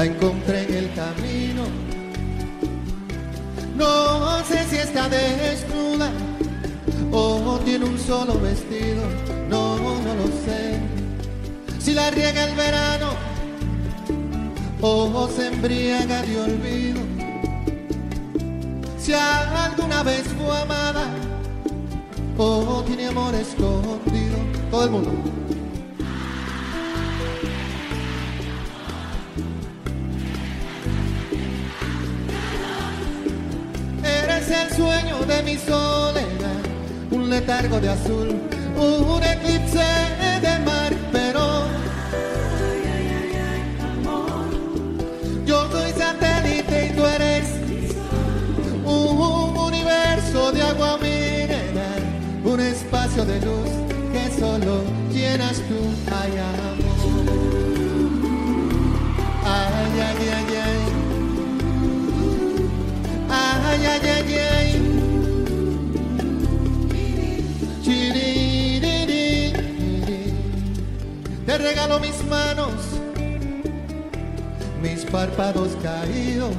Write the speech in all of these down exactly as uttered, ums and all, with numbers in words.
la encontré en el camino. No sé si está desnuda o tiene un solo vestido, no, no lo sé. Si la riega el verano o se embriaga de olvido, si alguna vez fue amada o tiene amor escondido. Todo el mundo. Eres el sueño de mi soledad, un letargo de azul, un eclipse de mar, pero yo soy satélite y tú eres un universo de agua mineral, un espacio de luz que solo llenas tú. Ay, amor. Ay, ay, ay, ay. Ay, ay, ay, ay. Te regalo mis manos, mis párpados caídos,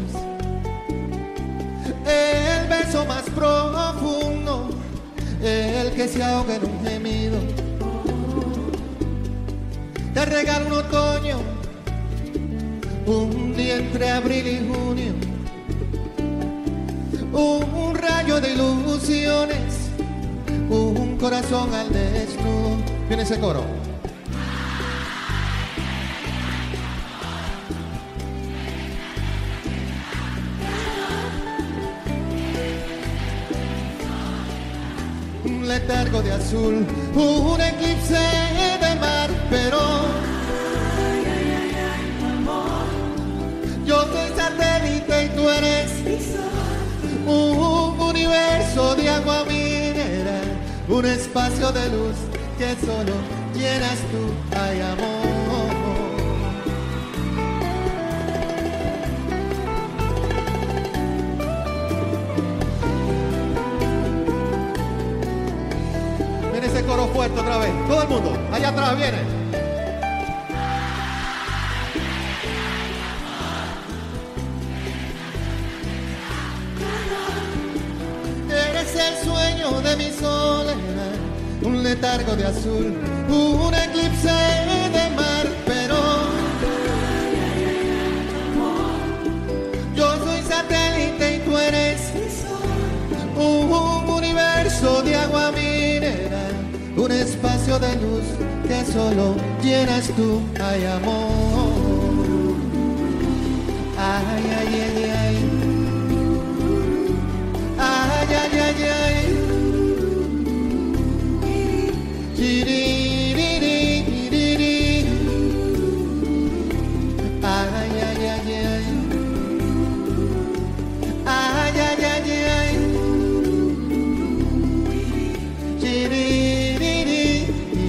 el beso más profundo, el que se ahoga en un gemido. Te regalo un otoño, un día entre abril y junio, un rayo de ilusiones, un corazón al desnudo. Viene ese coro. Un letargo de azul, un eclipse de mar, pero yo soy satélite y tú eres un universo de agua mineral, un espacio de luz que solo llenas tú. Ay, amor. Viene ese coro fuerte otra vez. Todo el mundo, allá atrás viene. Eres el sueño de mi soledad, un letargo de azul, un eclipse de mar, pero yo soy satélite y tú eres un universo de agua mineral, un espacio de luz que solo llenas tú. Ay, amor. Ay, ay, ay, ay. Ay, ay, ay, ay. Chiriririri. Ay, ay, ay, ay. Ay, ay, ay, ay. Chiriririri.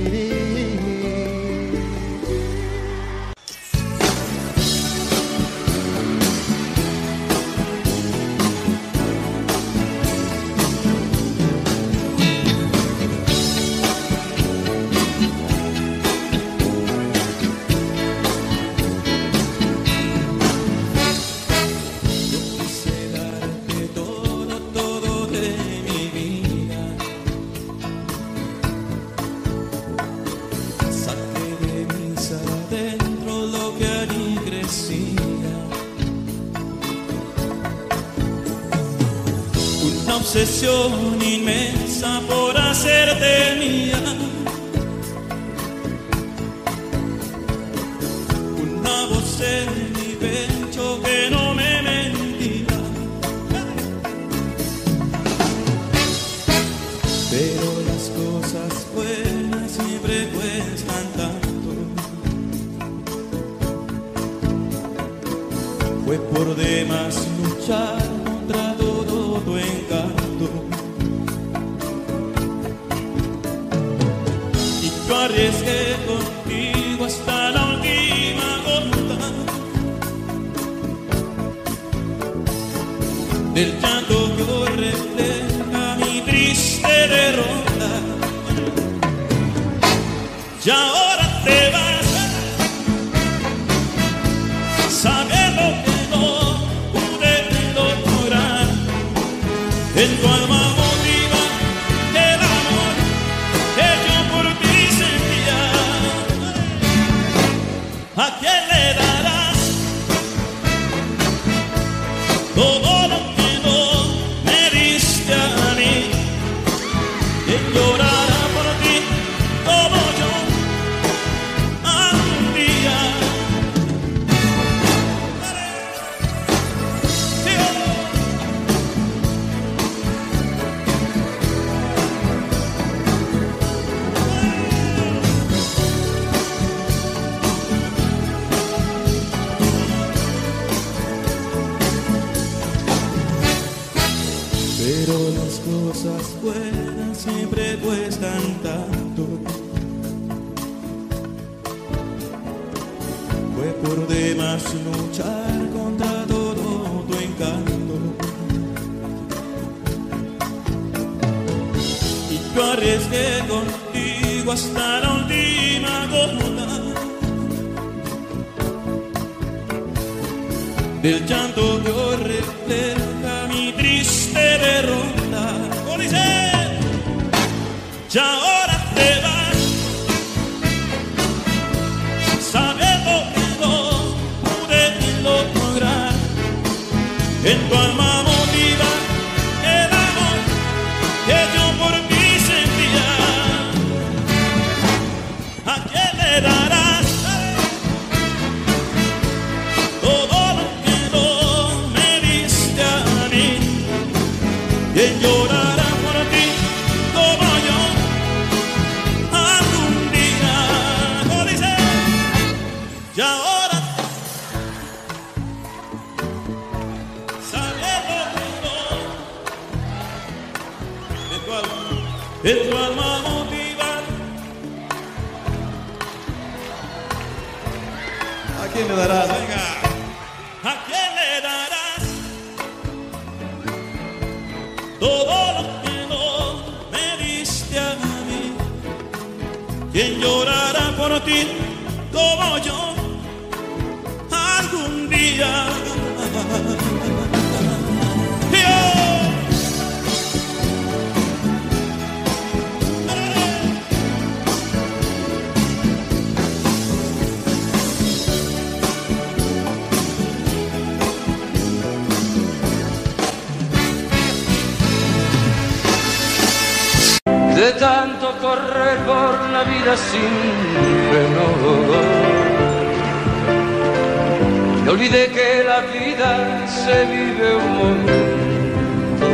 Obsesión inmensa por hacerte mía, una voz en mi pecho que no me mentía, pero las cosas buenas siempre cuestan tanto. Fue por demás luchar contra todo tu encanto. Yo arriesgué contigo hasta la última gota del llanto que hoy refleja mi triste derrota. Y ahora te vas sabiendo En tu alma motiva el amor que yo por ti sentía. ¿A quién le darás todo lo que no me diste a mí? ¿Quién llorará por ti como yo algún día? Pero las cosas buenas siempre cuestan tanto. Fue por demás luchar contra todo tu encanto. Y yo arriesgué contigo hasta la última gota. Del llanto que hoy refleja mi triste derrota. ¿Cómo dice? Ya ahora te vas, sabiendo que no pude lograr. En tu alma motiva el amor que yo por ti sentía. ¿A quién le darás todo lo que no me diste a mí? ¿Quién llorará por ti como yo algún día? ¿Cómo dice? Y ahora sabiendo que no, en tu alma, en tu alma motiva. ¿A quién le darás? Venga. ¿A quién le darás todo lo que no me diste a mí? ¿Quién llorará por ti como yo algún día? De tanto correr por la vida sin freno, me olvidé que la vida se vive un momento.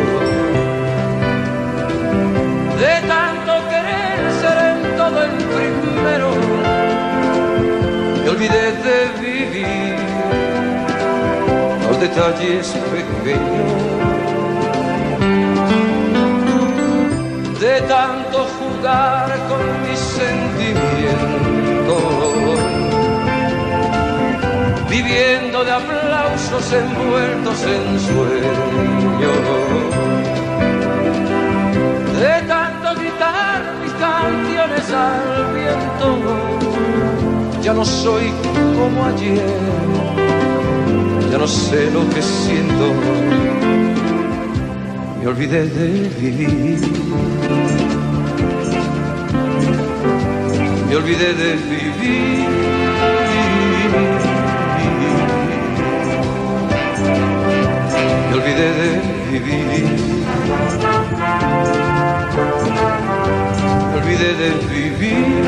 De tanto querer ser en todo el primero, me olvidé de vivir los detalles pequeños. De tanto jugar con mis sentimientos, viviendo de aplausos envueltos en sueños. De tanto gritar mis canciones al viento, ya no soy como ayer, ya no sé lo que siento. Me olvidé de vivir, me olvidé de vivir, me olvidé de vivir, me olvidé de vivir.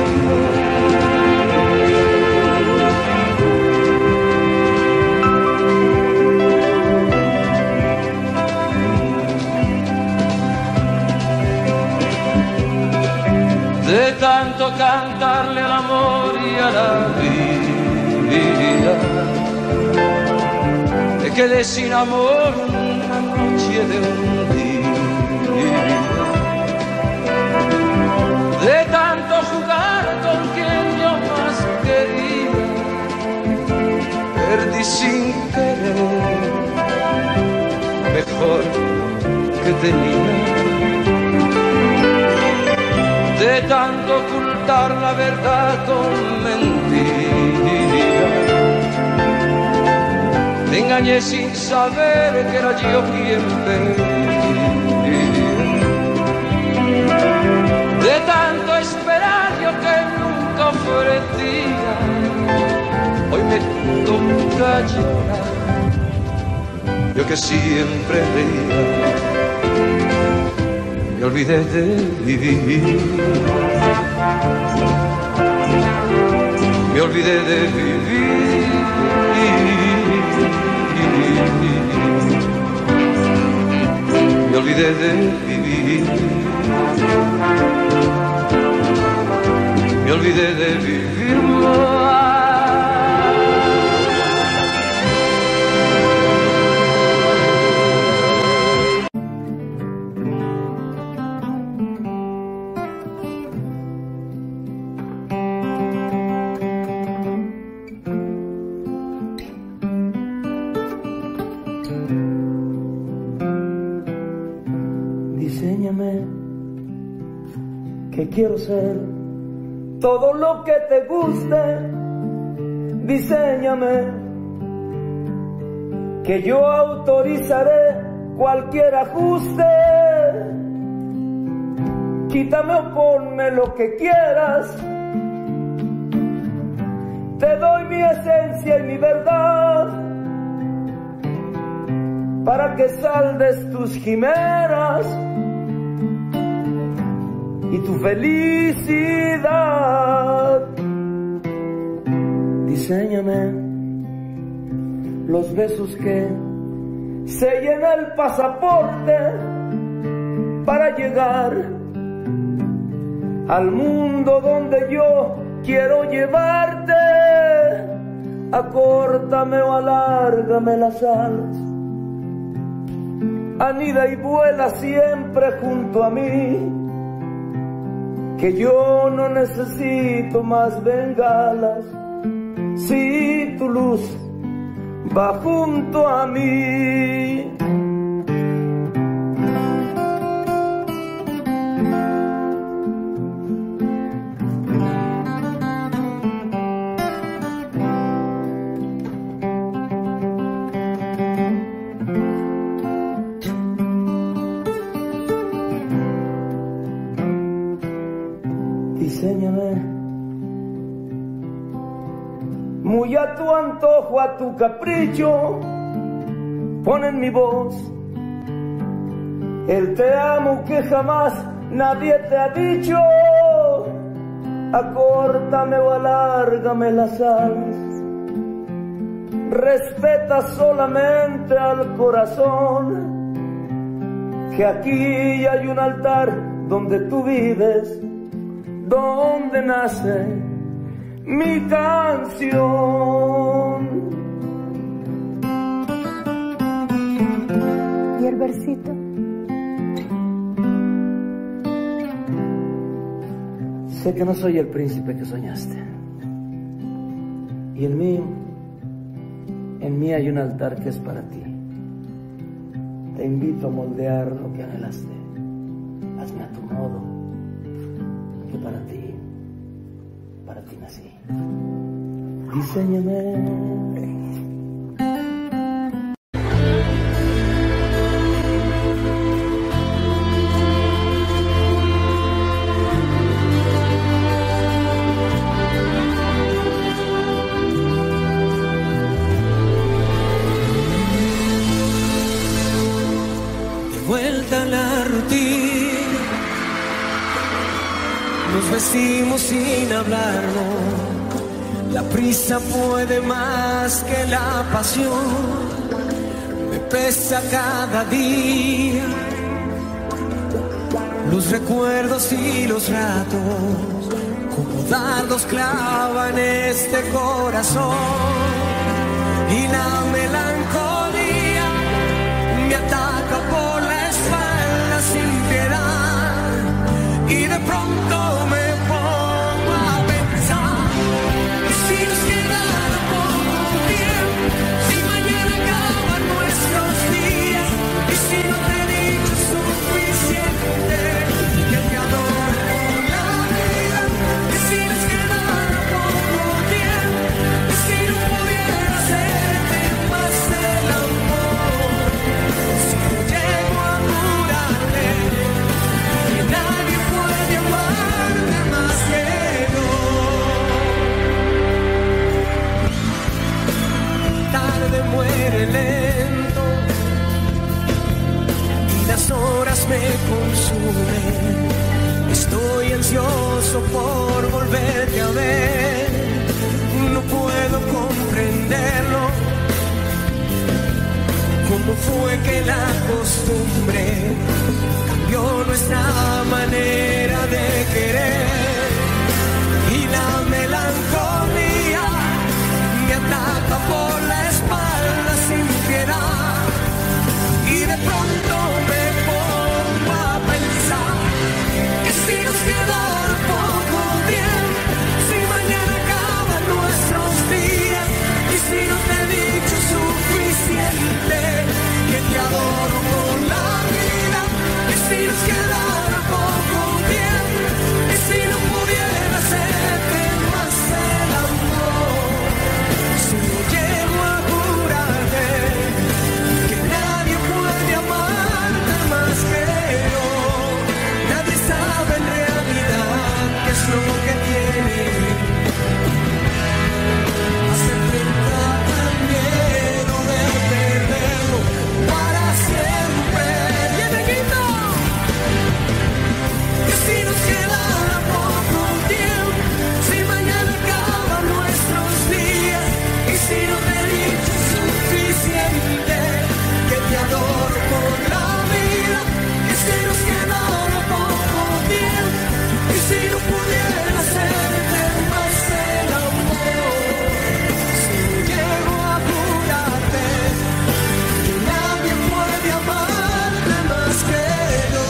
De tanto cantarle al amor y a la vida, me quedé sin amor una noche de un día. De tanto jugar con quien yo más quería, perdí sin querer mejor que tenía. De tanto ocultar la verdad con mentiras, me engañé sin saber que era yo quien perdía. de tanto esperar yo que nunca ofrecía. Hoy me toca llorar, yo que siempre reía. Me olvidé de vivir, me olvidé de vivir, me olvidé de vivir, me olvidé de vivir más. Que quiero ser todo lo que te guste, diséñame, que yo autorizaré cualquier ajuste. Quítame o ponme lo que quieras, te doy mi esencia y mi verdad, para que saldes tus quimeras y tu felicidad. Diséñame los besos que sellen el pasaporte para llegar al mundo donde yo quiero llevarte. Acórtame o alárgame las alas, anida y vuela siempre junto a mí, que yo no necesito más bengalas si tu luz va junto a mí. Diséñame muy a tu antojo, a tu capricho, pon en mi voz el te amo que jamás nadie te ha dicho. Acórtame o alárgame las alas, respeta solamente al corazón, que aquí hay un altar donde tú vives, donde nace mi canción. ¿Y el versito? Sé que no soy el príncipe que soñaste, y en mí, en mí hay un altar que es para ti. Te invito a moldear lo que anhelaste, hazme a tu modo, que para ti, para ti nací. Diséñame. Vuelta a la rutina, nos vestimos sin hablarnos. La prisa puede más que la pasión, me pesa cada día. Los recuerdos y los ratos, como dardos clavan este corazón. Y la melancolía me ataca por la espalda sin piedad, y de pronto me pongo a pensar, ¿y si nos quedara poco tiempo? Si mañana acaban nuestros días, y si no te digo suficiente que te adoro por la vida, y si nos quedara poco tiempo, y si no pudiera hacerte más el amor, si no llego a jurarle que nadie puede amar las horas me consumen. Estoy ansioso por volverte a ver. No puedo comprenderlo. ¿Cómo fue que la costumbre cambió nuestra manera de querer? Y la melancolía me ataca por la espalda sin piedad. Y de pronto me pongo a pensar que si nos quedara poco tiempo, si mañana acaban nuestros días, y si no te he dicho suficiente que te adoro con la vida, y si nos quedara poco tiempo, y si no pudiera hacerte más el amor, si no llego a jurarte que nadie puede amarte más que yo. Nadie sabe en realidad qué es lo que tiene hacerte tan miedo de perderlo para siempre. ¡Viene Quito! Que si nos quedara poco tiempo, si mañana acaban nuestros días, y si no te he dicho suficiente que te adoro por la vida, que si nos quedara poco tiempo, y si no pudiera hacerte más el amor, si no llego a jurarte que nadie puede amarte más que yo.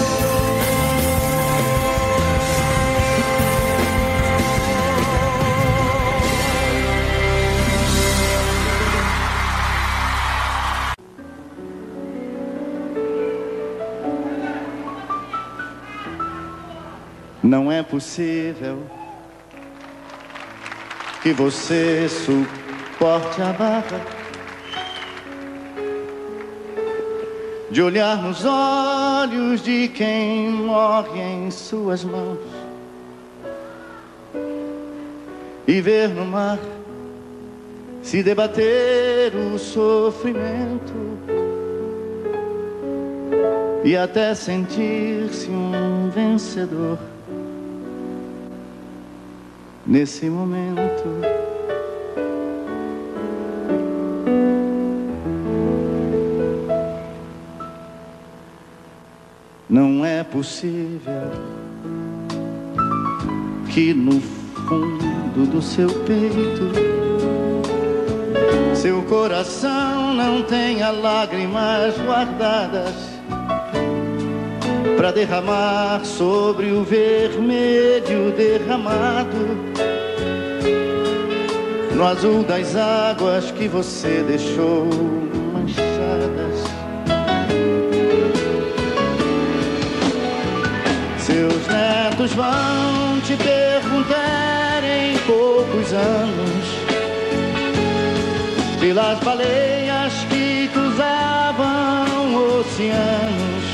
Não é possível que você suporte a barra de olhar nos olhos de quem morre em suas mãos e ver no mar se debater o sofrimento e até sentir-se um vencedor. Nesse momento, não é possível que no fundo do seu peito seu coração não tenha lágrimas guardadas para derramar sobre o vermelho derramado no azul das águas que você deixou manchadas. Seus netos vão te perguntar em poucos anos pelas baleias que cruzavam oceanos,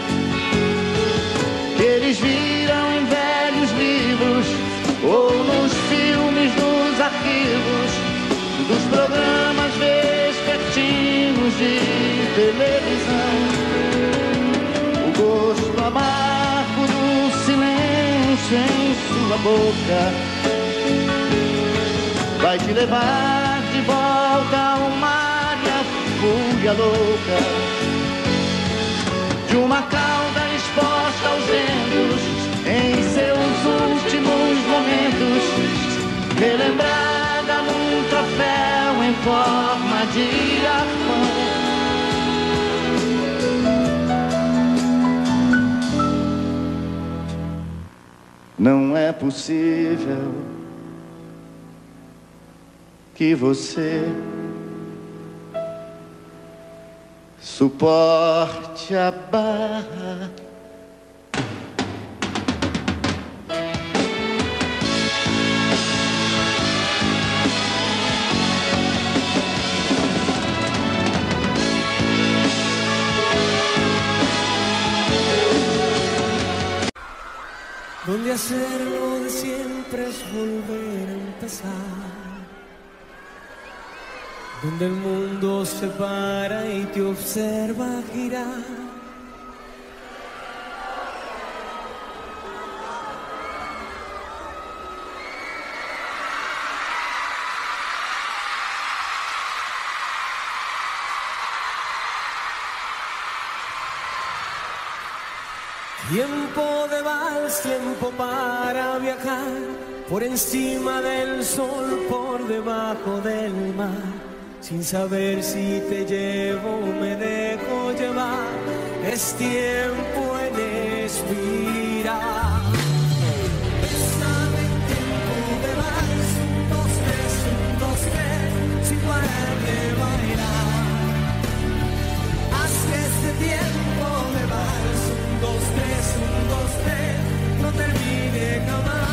que eles viram em velhos livros ou nos filmes, nos arquivos dos programas vespertinos de televisão. O gosto amargo do silêncio em sua boca vai te levar de volta ao mar e à fúria louca de uma cauda exposta aos ventos em seus últimos momentos, relembrada num troféu em forma de arpão. Não é possível que você suporte a barra. Donde hacerlo de siempre es volver a empezar, donde el mundo se para y te observa girar, Tiempo de vals, tiempo para viajar, por encima del sol, por debajo del mar, sin saber si te llevo o me dejo llevar. Es tiempo en expirar. Bésame en tiempo de vals, un, dos, tres, un, dos, tres, sin parar de bailar. Haz que este tiempo de vals, un, dos, tres, un, dos, tres, no termine jamás.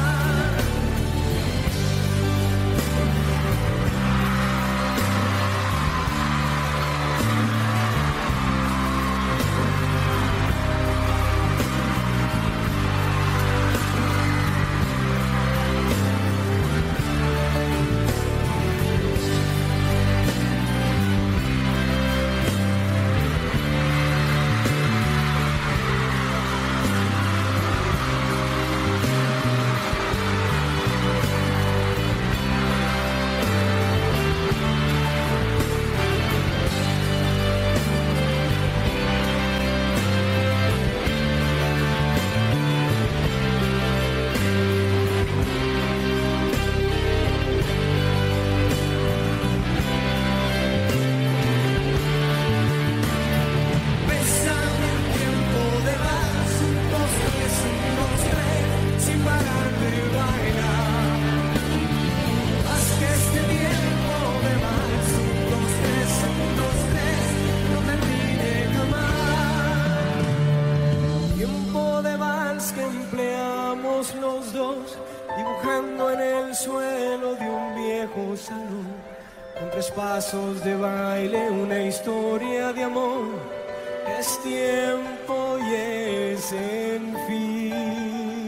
Pasos de baile, una historia de amor. Es tiempo y es en fin.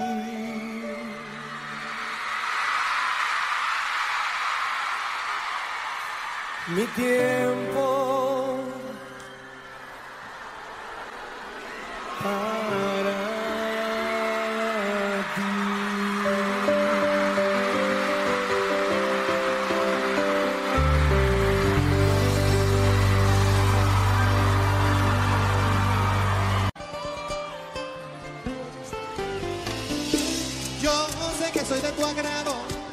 Mi tiempo para ti. Soy de tu agrado,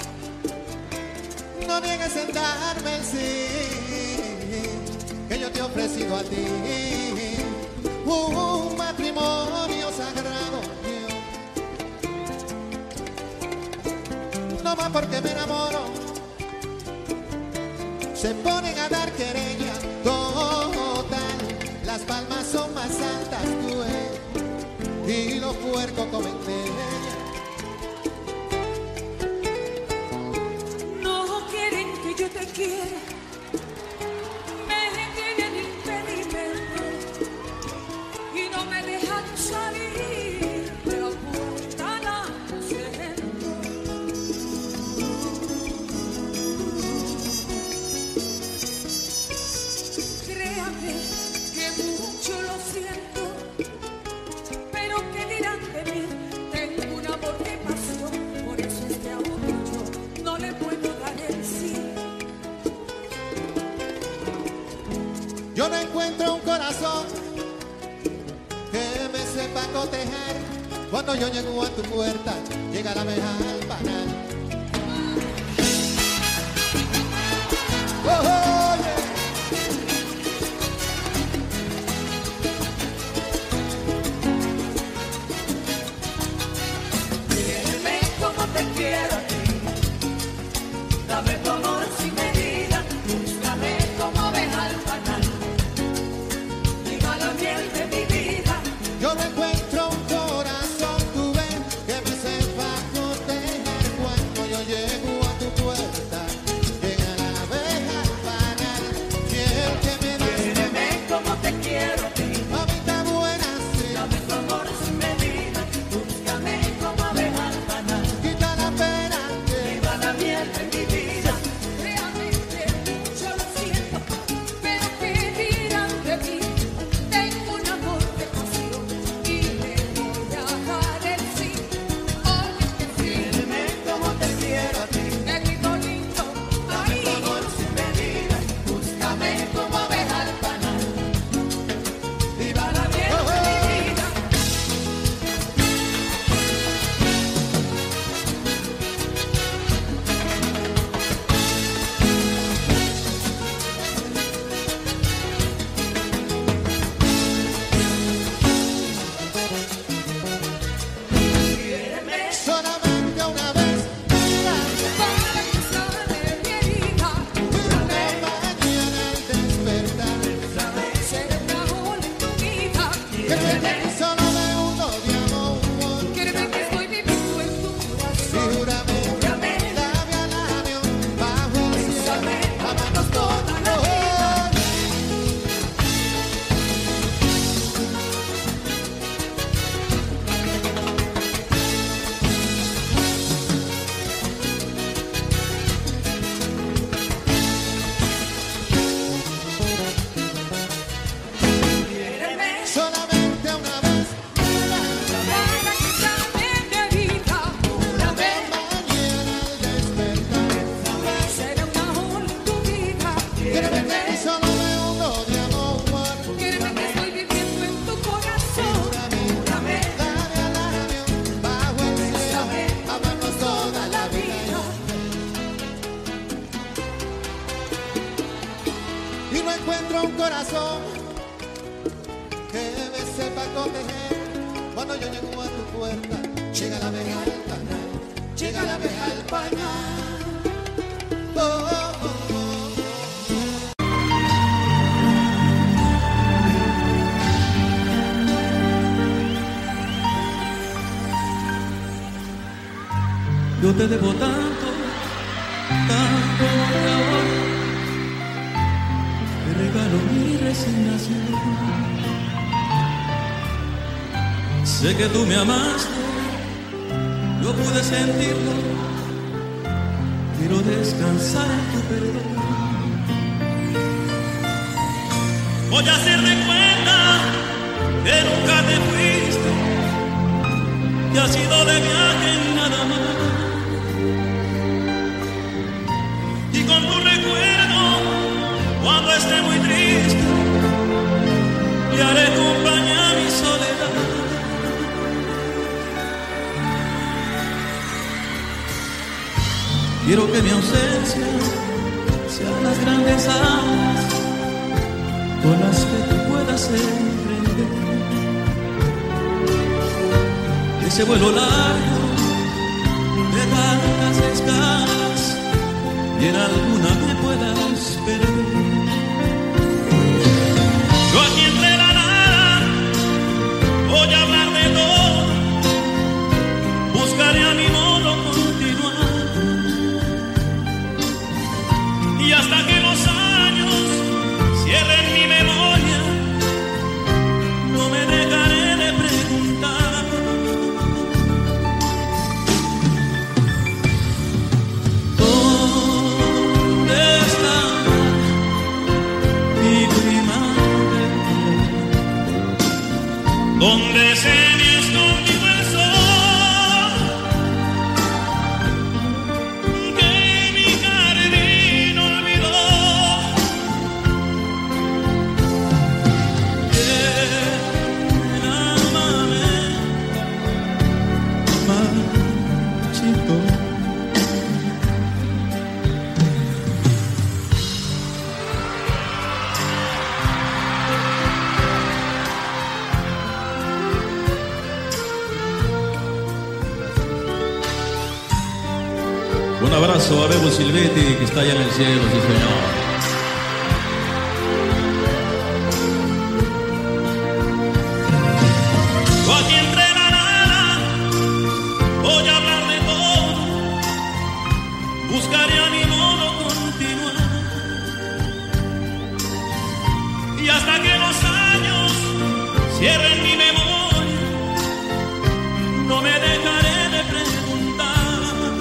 no niegues en darme el sí que yo te he ofrecido a ti, un matrimonio sagrado. No más porque me enamoro, se ponen a dar querella, total, las palmas son más altas, tú eres, y los puercos comen leña. Yo te quiero, me tienen impedimento y no me dejan salir de la puerta al centro. Créame que mucho lo siento, pero ¿qué dirán de mí? Tengo un amor de pasión, por eso este amor yo no le puedo dar el sí. Yo no encuentro un corazón que me sepa cotejar. Cuando yo llego a tu puerta, llega la abeja al panal. Oh, oh, yeah. Quiéreme como te quiero a ti, dame tu amor sin medida, búscame como abeja al panal. De mi vida. Yo no encuentro un corazón, tú ves, que me sepa cotejar. Quédate solo de uno de amor. Créeme que estoy viviendo en tu corazón. Figúrame, Júrame, labio a labio, bajo el cielo, bésame, amarnos toda la vida. Quiéreme, Solamente una vez, para que cambie mi vida. Júrame, mañana al despertar. seré un amor en tu vida. Quédate solo de uno de amor. Créeme que estoy viviendo en tu corazón. Júrame, Labio a labio, bajo el cielo, amarnos toda la vida. Y no encuentro un corazón que me sepa proteger. Cuando yo llego a tu puerta, llega la abeja al panal, llega la abeja al panal. Oh, oh, oh, Yo te debo tanto, tanto que ahora te regalo mi resignación. Sé que tú me amaste, yo pude sentirlo. Quiero descansar en tu perdón. Voy a hacerme cuenta que nunca te fuiste, que has ido de viaje y nada más. Y con tu recuerdo, cuando esté muy triste, le haré compañía a mi soledad. Quiero que mi ausencia sean las grandes alas con las que tú puedas emprender ese vuelo largo de tantas escalas y en alguna me puedas perder. Yo aquí entre la nada voy a hablar de todo, buscaré a mi modo continuar y hasta que los años cierren mi memoria no me dejaré de preguntar ¿dónde está mi primavera? ¿Dónde se me escondió el sol que mi jardín olvidó? Ven, ámame, machito. Un abrazo a Bebo Silvetti, que está allá en el cielo, sí señor. Yo aquí entre la nada voy a hablar de todo, buscaré a mi modo continuar y hasta que los años cierren mi memoria no me dejaré de preguntar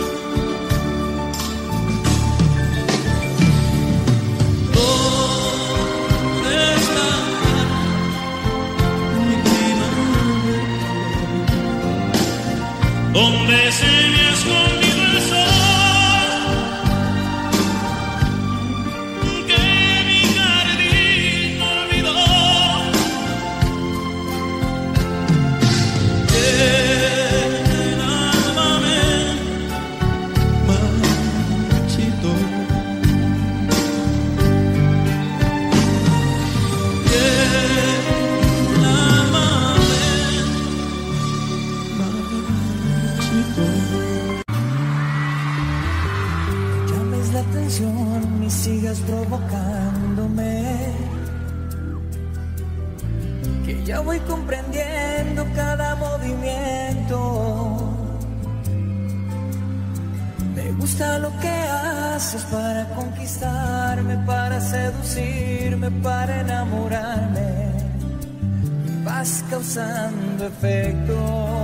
¿dónde está mi primavera? ¿Dónde se me ha escondido el sol que mi jardín olvidó? Ven, ámame, machito. Ven, ámame, machito. y ya voy comprendiendo cada movimiento. Me gusta lo que haces para conquistarme, para seducirme, para enamorarme. Me vas causando efecto.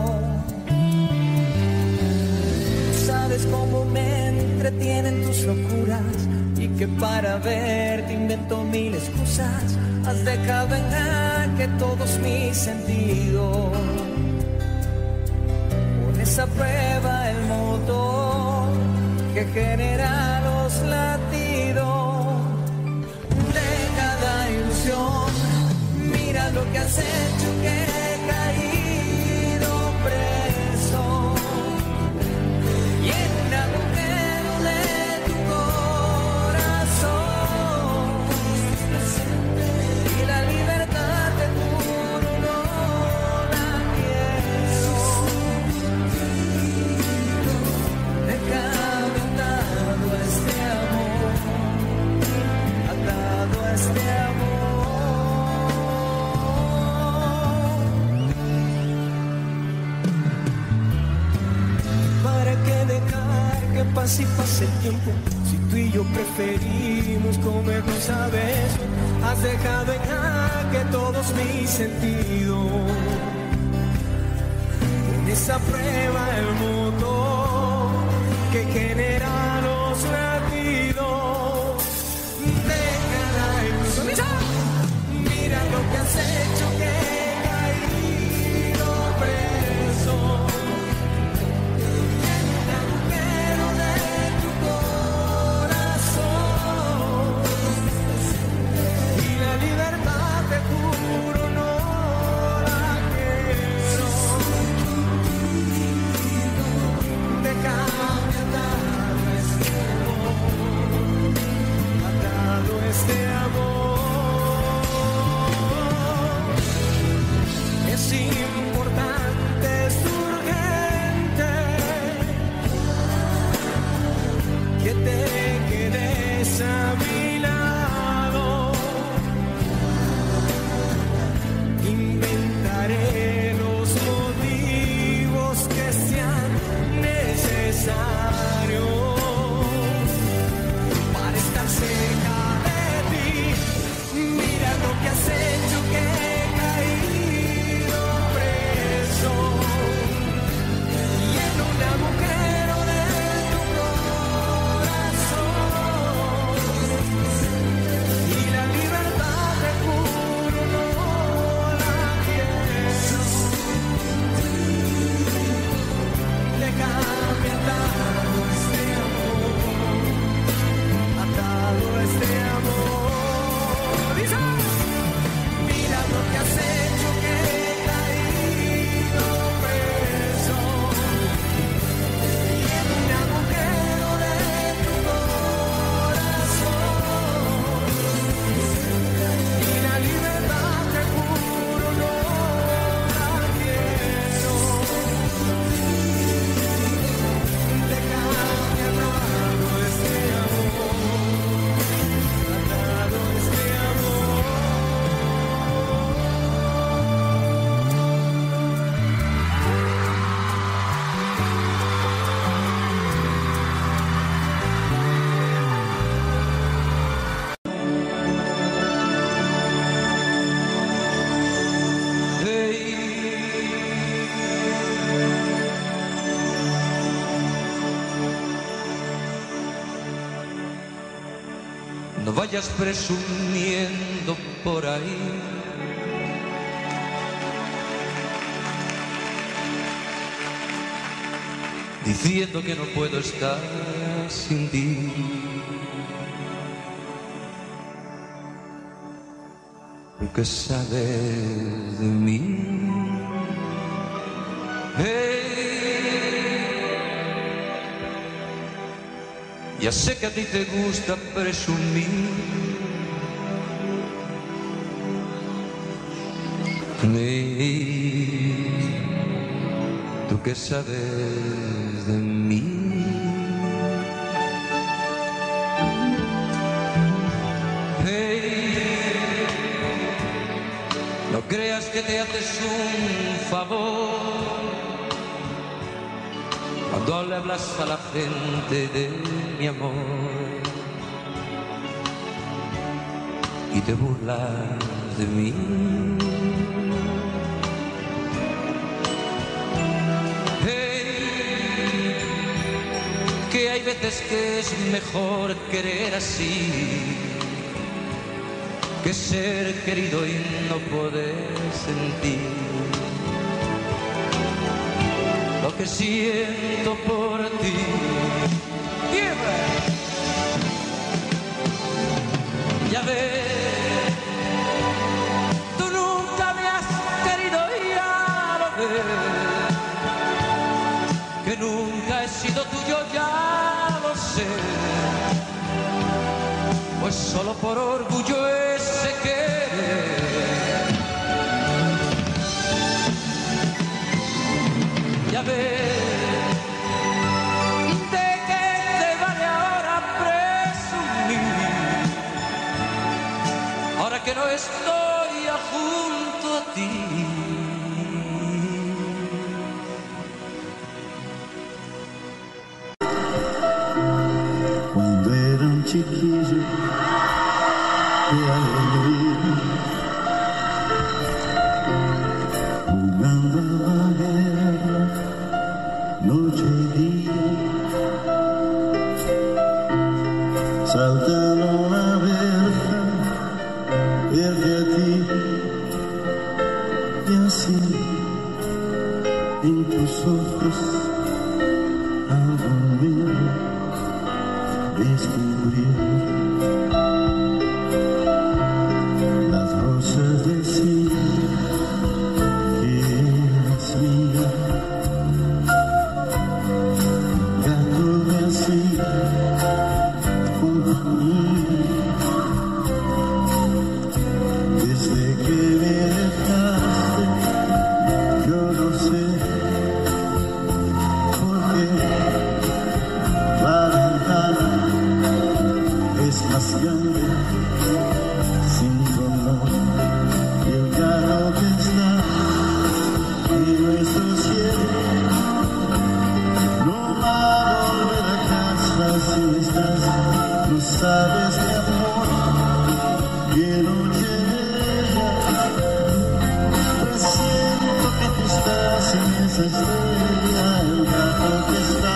Sabes cómo me entretienen tus locuras y que para verte invento mil excusas. Has dejado en jaque todos mis sentidos. Pones a prueba el motor que genera los latidos de cada ilusión. Mira lo que has hecho, que he caído preso y en un agujero de tu corazón. Y la libertad te juro no la quiero. Déjame atado a este amor, atado a este amor. ¿Para qué dejar que pase y pase el tiempo? Si tú y yo preferimos comernos a besos. Has dejado en jaque todos mis sentidos. Pones a prueba el motor que genera los latidos de cada ilusión. Mira lo que has hecho, que he caído preso en un agujero de tu corazón. Y la libertad te juro no la quiero. Déjame atado a este amor, atado a este amor. Es importante, es urgente que te quedes a mi lado. Inventaré los motivos que sean necesarios para estar cerca de ti. Mira lo que has hecho, que he caído preso y en un agujero de tu corazón. Y la libertad te juro no la quiero. Déjame atado a este amor, atado a este amor. Dice, mira lo que has hecho, que he caído preso y en un agujero de tu corazón. Y la libertad te juro no la quiero. Déjame atado a este amor, atado a este amor. No vayas presumiendo por ahí diciendo que no puedo estar sin ti. Porque sabes de mí. Hey, ya sé que a ti te gusta presumir. Hey, tú que sabes de mí. creas que te haces un favor cuando le hablas a la gente de mi amor y te burlas de mí. Hey, que hay veces que es mejor querer así que ser querido y no poder sentir lo que siento por ti. ¡Tierra! Ya ves, tú nunca me has querido y ya lo ves, que nunca he sido tuyo, ya lo sé, pues solo por orgullo ese querer. Ya ves, ¿de qué te vale ahora presumir? Ahora que no estoy junto a ti. Quando era um chiquillo de alegría, jugando a la guerra noche y día, saltando la verja verde a ti, y así en tus ojos algo nuevo descubrí. Las rosas decían que eras mía, gato me hacía compañía. Desde que me dejaste, yo no sé por qué la ventana es más grande sin tu amor, y el carro que está en nuestro cielo no va a volver a casa si no estás. No sabes mi amor, qué noche bella, presiento que tú estás en esa estrella, el gato que está.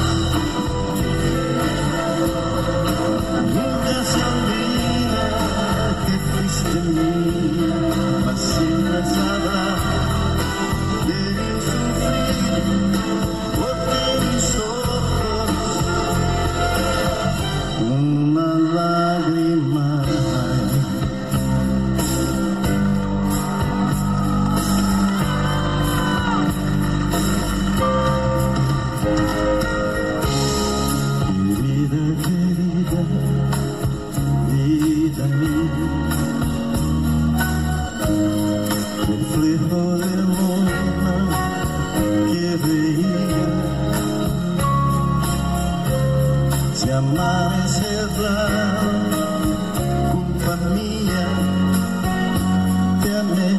Nunca se olvida que fuiste mía, mas siempre sabrá de mi sufrir, porque mis ojos una lágrima hay. Querida, querida, vida mía, reflejo del mundo que veía, si amanece blanco, culpa mía, te amé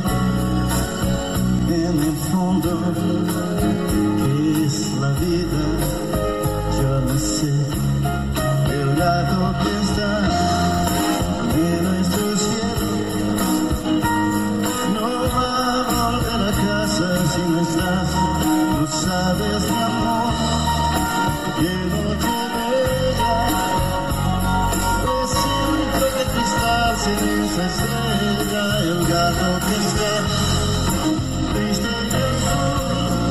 en el fondo, que es la vida, yo no sé. El gato que está en nuestro cielo no va a volver a casa si no estás. No sabes mi amor, qué noche bella, presiento que tú estás en esa estrella. El gato que está triste y azul,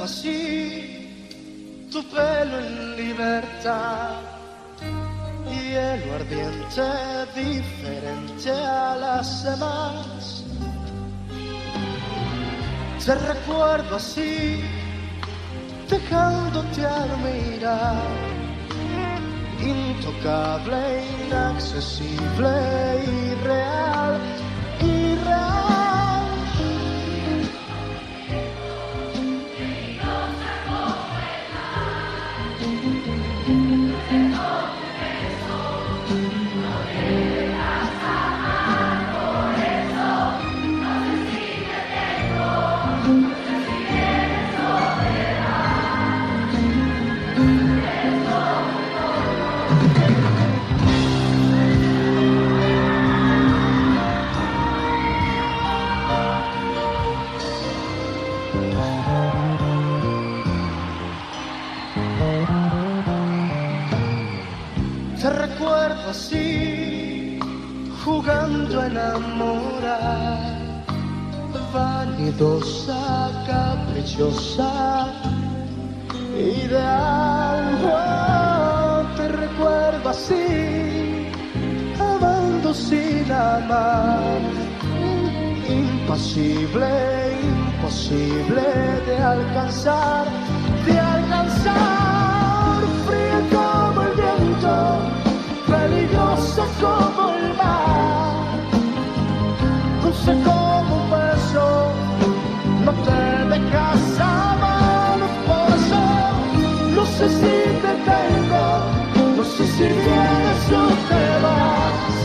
así tu pelo en libertad, hielo ardiente diferente a las demás. Te recuerdo así, dejándote al mirar, intocable, inaccesible, irreal, irreal. Te recuerdo así, jugando a enamorar, vanidosa, caprichosa, ideal. Oh, te recuerdo así, amando sin amar, impasible, imposible de alcanzar, de alcanzar, frío como el viento, peligroso como el mar, dulce como un beso, no te dejas amar. Por eso no sé si te tengo, no sé si vienes o te vas.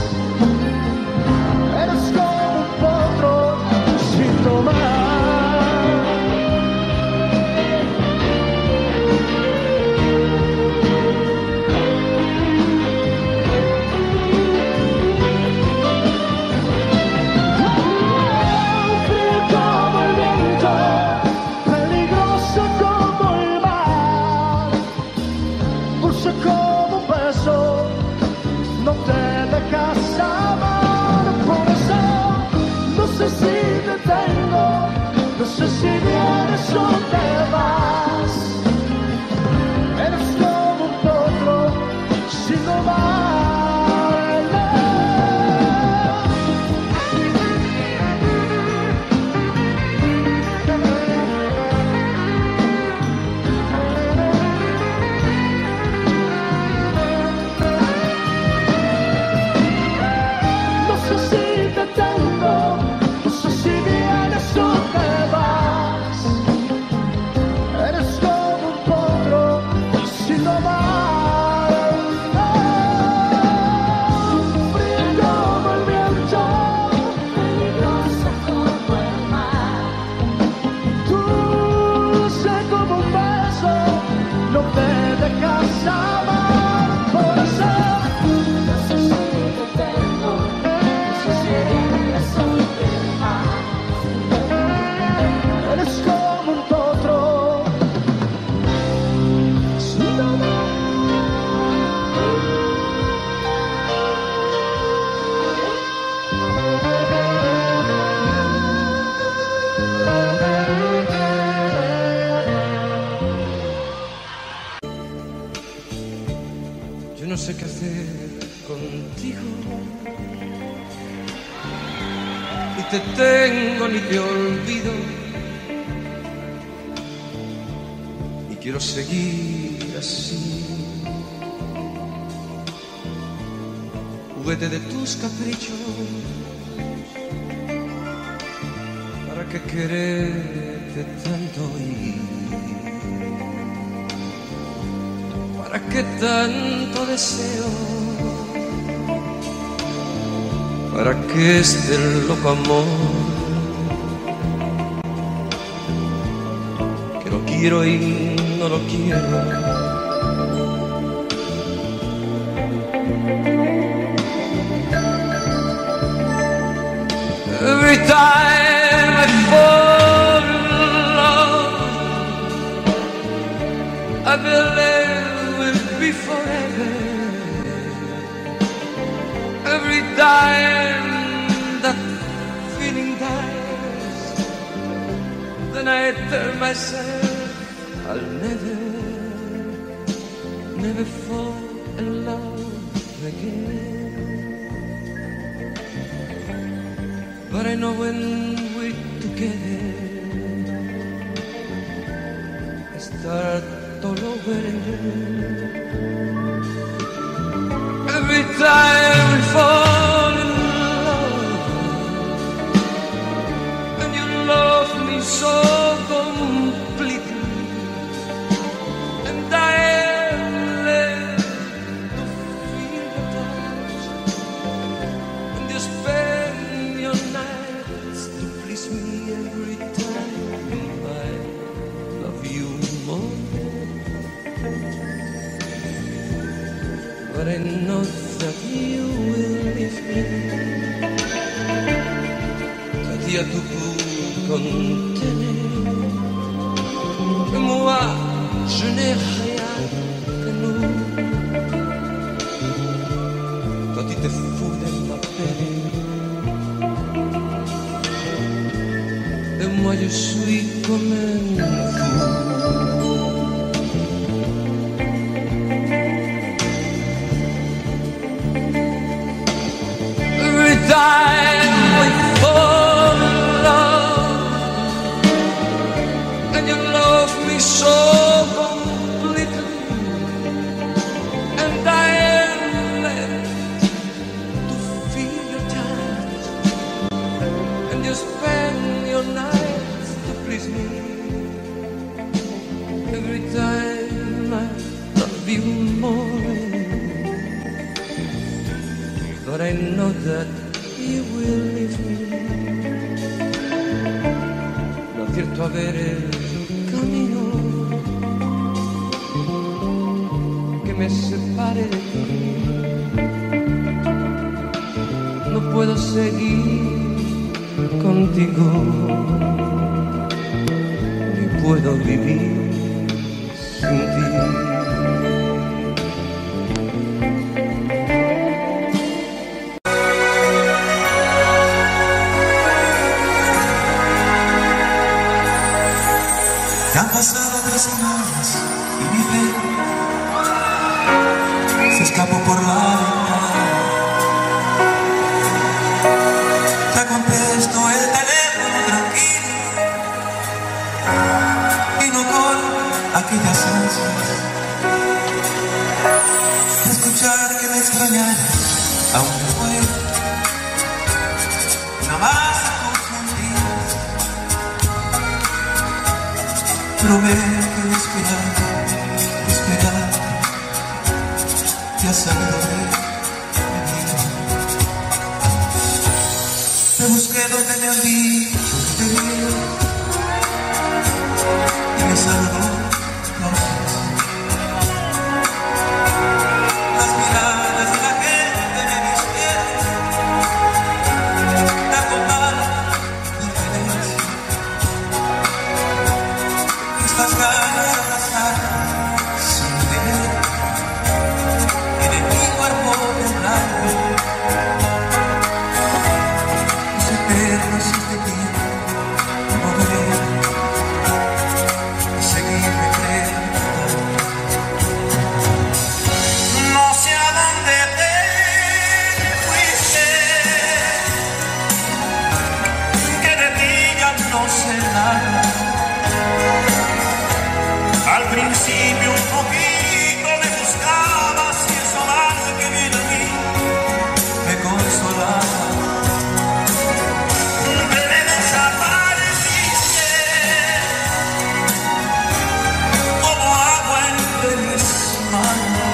Eres como un potro sin tomar. Como un beso, no te dejas amar. Por eso no sé si te tengo, no sé si vienes o te vas. Eres como un potro sin domar. No sé qué hacer contigo, ni te tengo ni te olvido, y quiero seguir así, juguete de tus caprichos. ¿Para qué quererte tanto y para qué tanto deseo? ¿Para qué este loco amor que lo quiero y no lo quiero? Every time I fall in love, I believe we'll be forever. Every time that feeling dies, then I tell myself I'll never, never fall in love again. But I know when we're together, I start all over again. Every time we fall in love, and you love me so completely, and I am left to feel your touch, and you spend your nights to please me every time I love you more. But I know that you will leave me, qu'à dire tout pour contenir. Et moi, je n'ai rien que nous. Toi, tu te fous de ma peine, et moi, je suis comme un fou. Time we fall in love, and you love me so completely, and I am left to feel your touch, and you spend your nights to please me. Every time I love you more, but I know that you will leave me. No acierto a ver el camino que me separe de ti. No puedo seguir contigo, ni puedo vivir sin ti. Han pasado tres semanas y mi fe se escapó por la ventana. Te contesto el teléfono tranquilo y no con aquellas ansias de escuchar que me extrañaras, aunque fue una más. Prometo esperar, esperar, te has salido de mi vida. Te busqué donde me han dicho que te veo, y me saludó la ausencia. Las miradas de la gente me despiertan, la total diferencia. Las ganas de abrazar sin ver, y de mi cuerpo temblando, es eterno si te quiero volver y seguirme preguntando. No sé a dónde te fuiste, que de ti ya no sé nada. Al principio un poquito me buscabas y eso mal que viene a mí me consolaba. Me desapareciste como agua entre mis manos.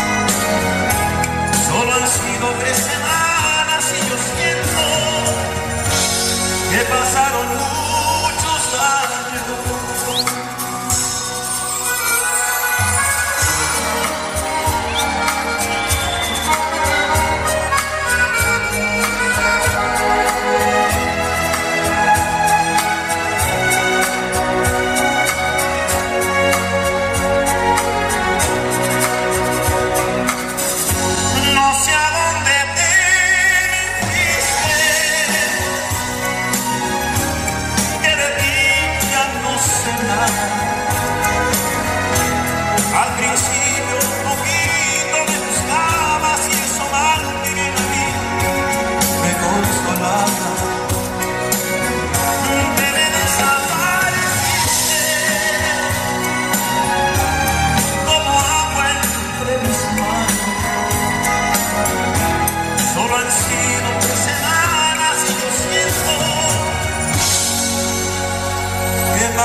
Solo han sido tres semanas y yo siento que pasaron muchos años. No sé a dónde te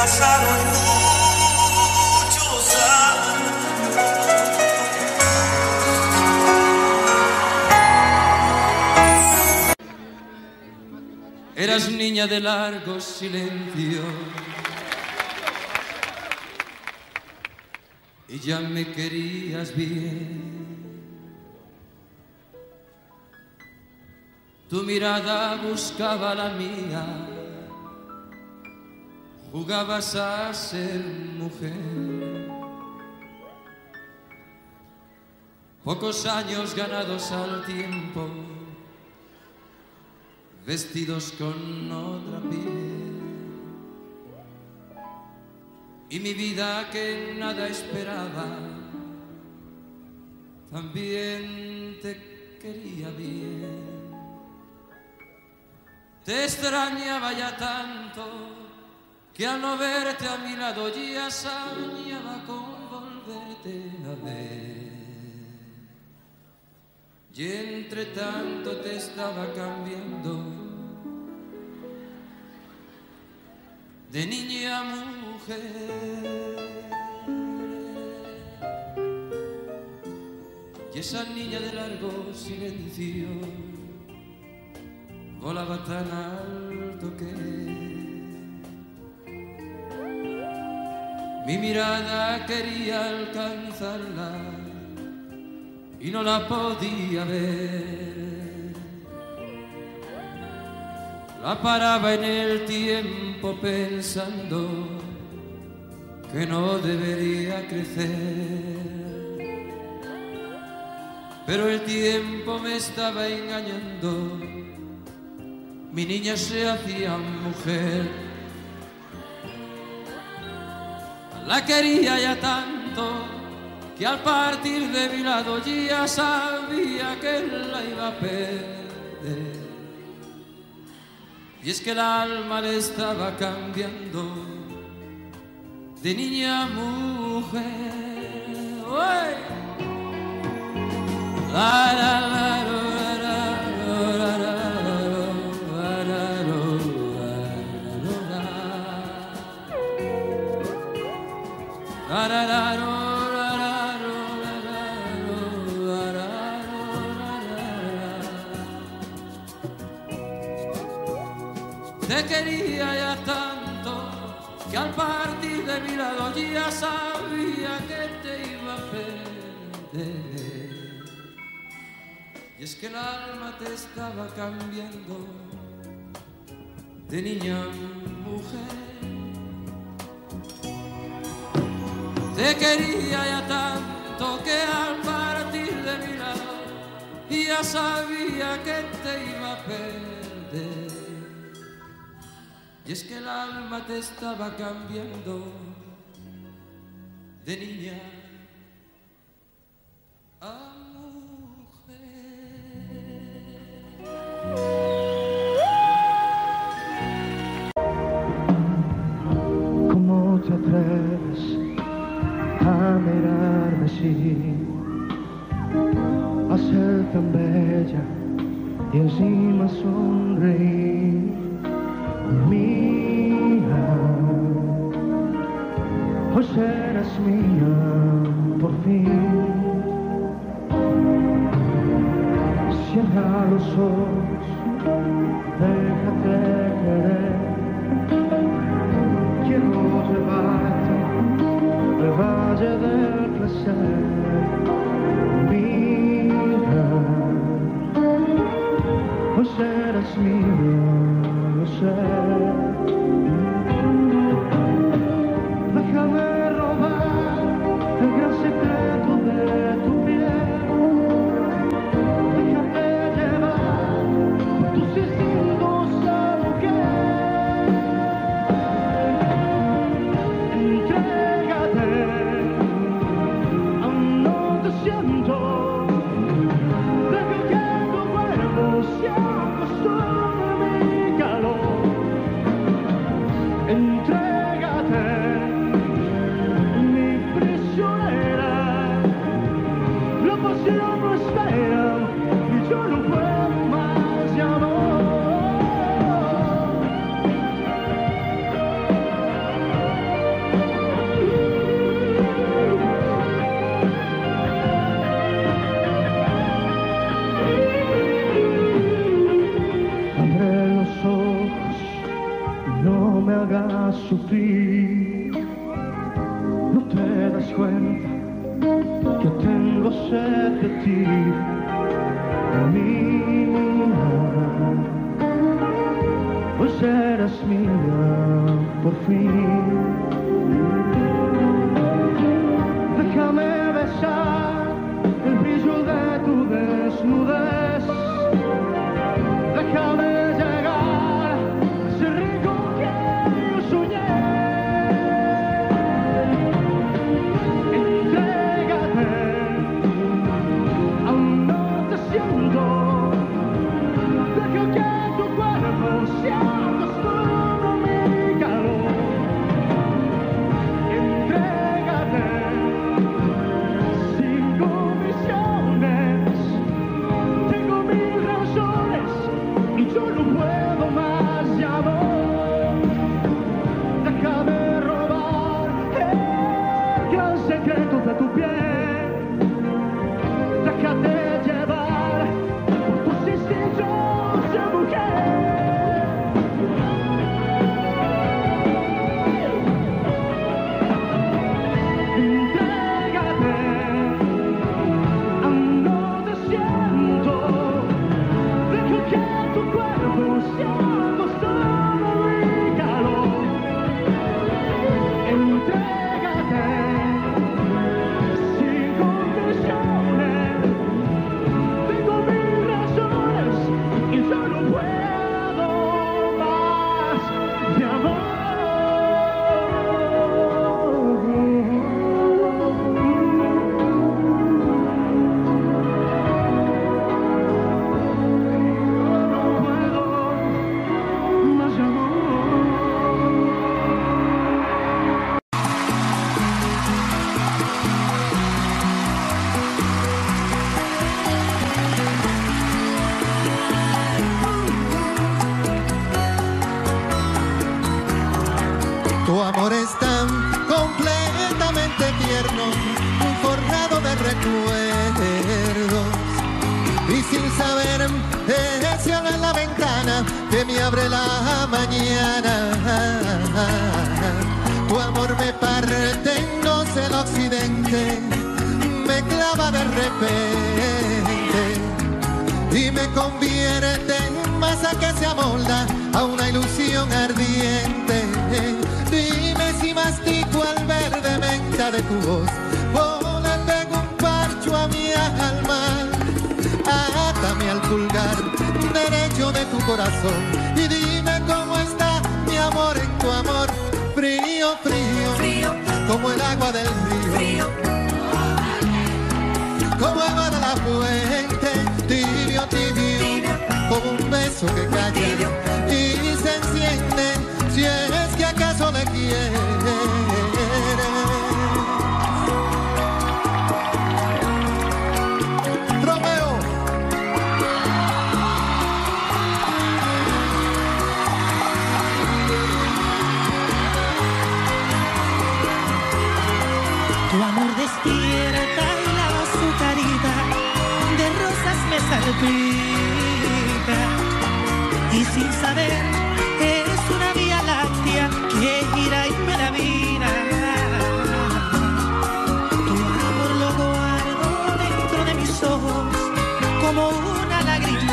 pasaron muchos años. Eras niña de largos silencios y ya me querías bien. Tu mirada buscaba la mía, jugabas a ser mujer. Pocos años ganados al tiempo, vestidos con otra piel. Y mi vida que nada esperaba, también te quería bien. Te extrañaba ya tanto, que al no verte a mi lado ya soñaba con volverte a ver. Y entre tanto te estaba cambiando de niña a mujer. Y esa niña de largo silencio volaba tan alto que mi mirada quería alcanzarla y no la podía ver. La paraba en el tiempo pensando que no debería crecer, pero el tiempo me estaba engañando. Mi niña se hacía mujer. La quería ya tanto que al partir de mi lado ya sabía que la iba a perder. Y es que el alma le estaba cambiando de niña a mujer. ¡Uy! La, la, la, la. Te quería ya tanto que al partir de mi lado ya sabía que te iba a perder. Y es que el alma te estaba cambiando de niña a mujer. Te quería ya tanto que al partir de mi lado ya sabía que te iba a perder. Y es que el alma te estaba cambiando de niña a mujer. ¿Cómo te atreves a mirarme así, a ser tan bella y encima sonreír? Mía, pues eres mía por fin. Cierra los ojos, déjate querer. Quiero llevarte al valle del placer. Mía, pues eres mía. Déjame robar el gran secreto de tu piel. Déjame llevar tus instintos a lo que entrégate, aún no te siento. Deja que tu cuerpo se acostumbre a mi calor. eres mía por fin. Déjame besar el brillo de tu desnudez. Déjame llegar a ese rincón que yo soñé. Entrégate, aún no te siento. Deja que tu cuerpo se acostumbre a mi calor. Entrégate sin condiciones. Tengo mil razones y yo no puedo más, ya voy. Déjame robar el gran secreto de tu piel. Déjate llevar por tus instintos de mujer. Entrégate, aún no te siento. Deja que tu cuerpo se acostumbre a mi calor. Entrégate sin condiciones. Tengo mil razones y yo no puedo más, mi amor. No puedo más, mi amor. Tu amor es tan completamente tierno, forrado de recuerdos. Y sin saber, el cielo en la ventana que me abre la mañana. Tu amor me parte en dos el occidente, me clava de repente y me convierte en masa que se amolda a una ilusión ardiente. Dime si mastico al verde menta de tu voz o le pego un parcho a mi alma. Átame al pulgar derecho de tu corazón y dime cómo está mi amor en tu amor. Frío, frío, Frío, como el agua del río, frío, como el agua de la fuente. Tibio, tibio, tibio, como un beso que calla tibio. y se enciende si es que acaso le quieres. Romeo. Tu amor despierta y lava su carita, de rosas me salpica. Y sin saber, es una vía láctea que gira y me la mira. Tu amor lo guardo dentro de mis ojos como una lagrimita.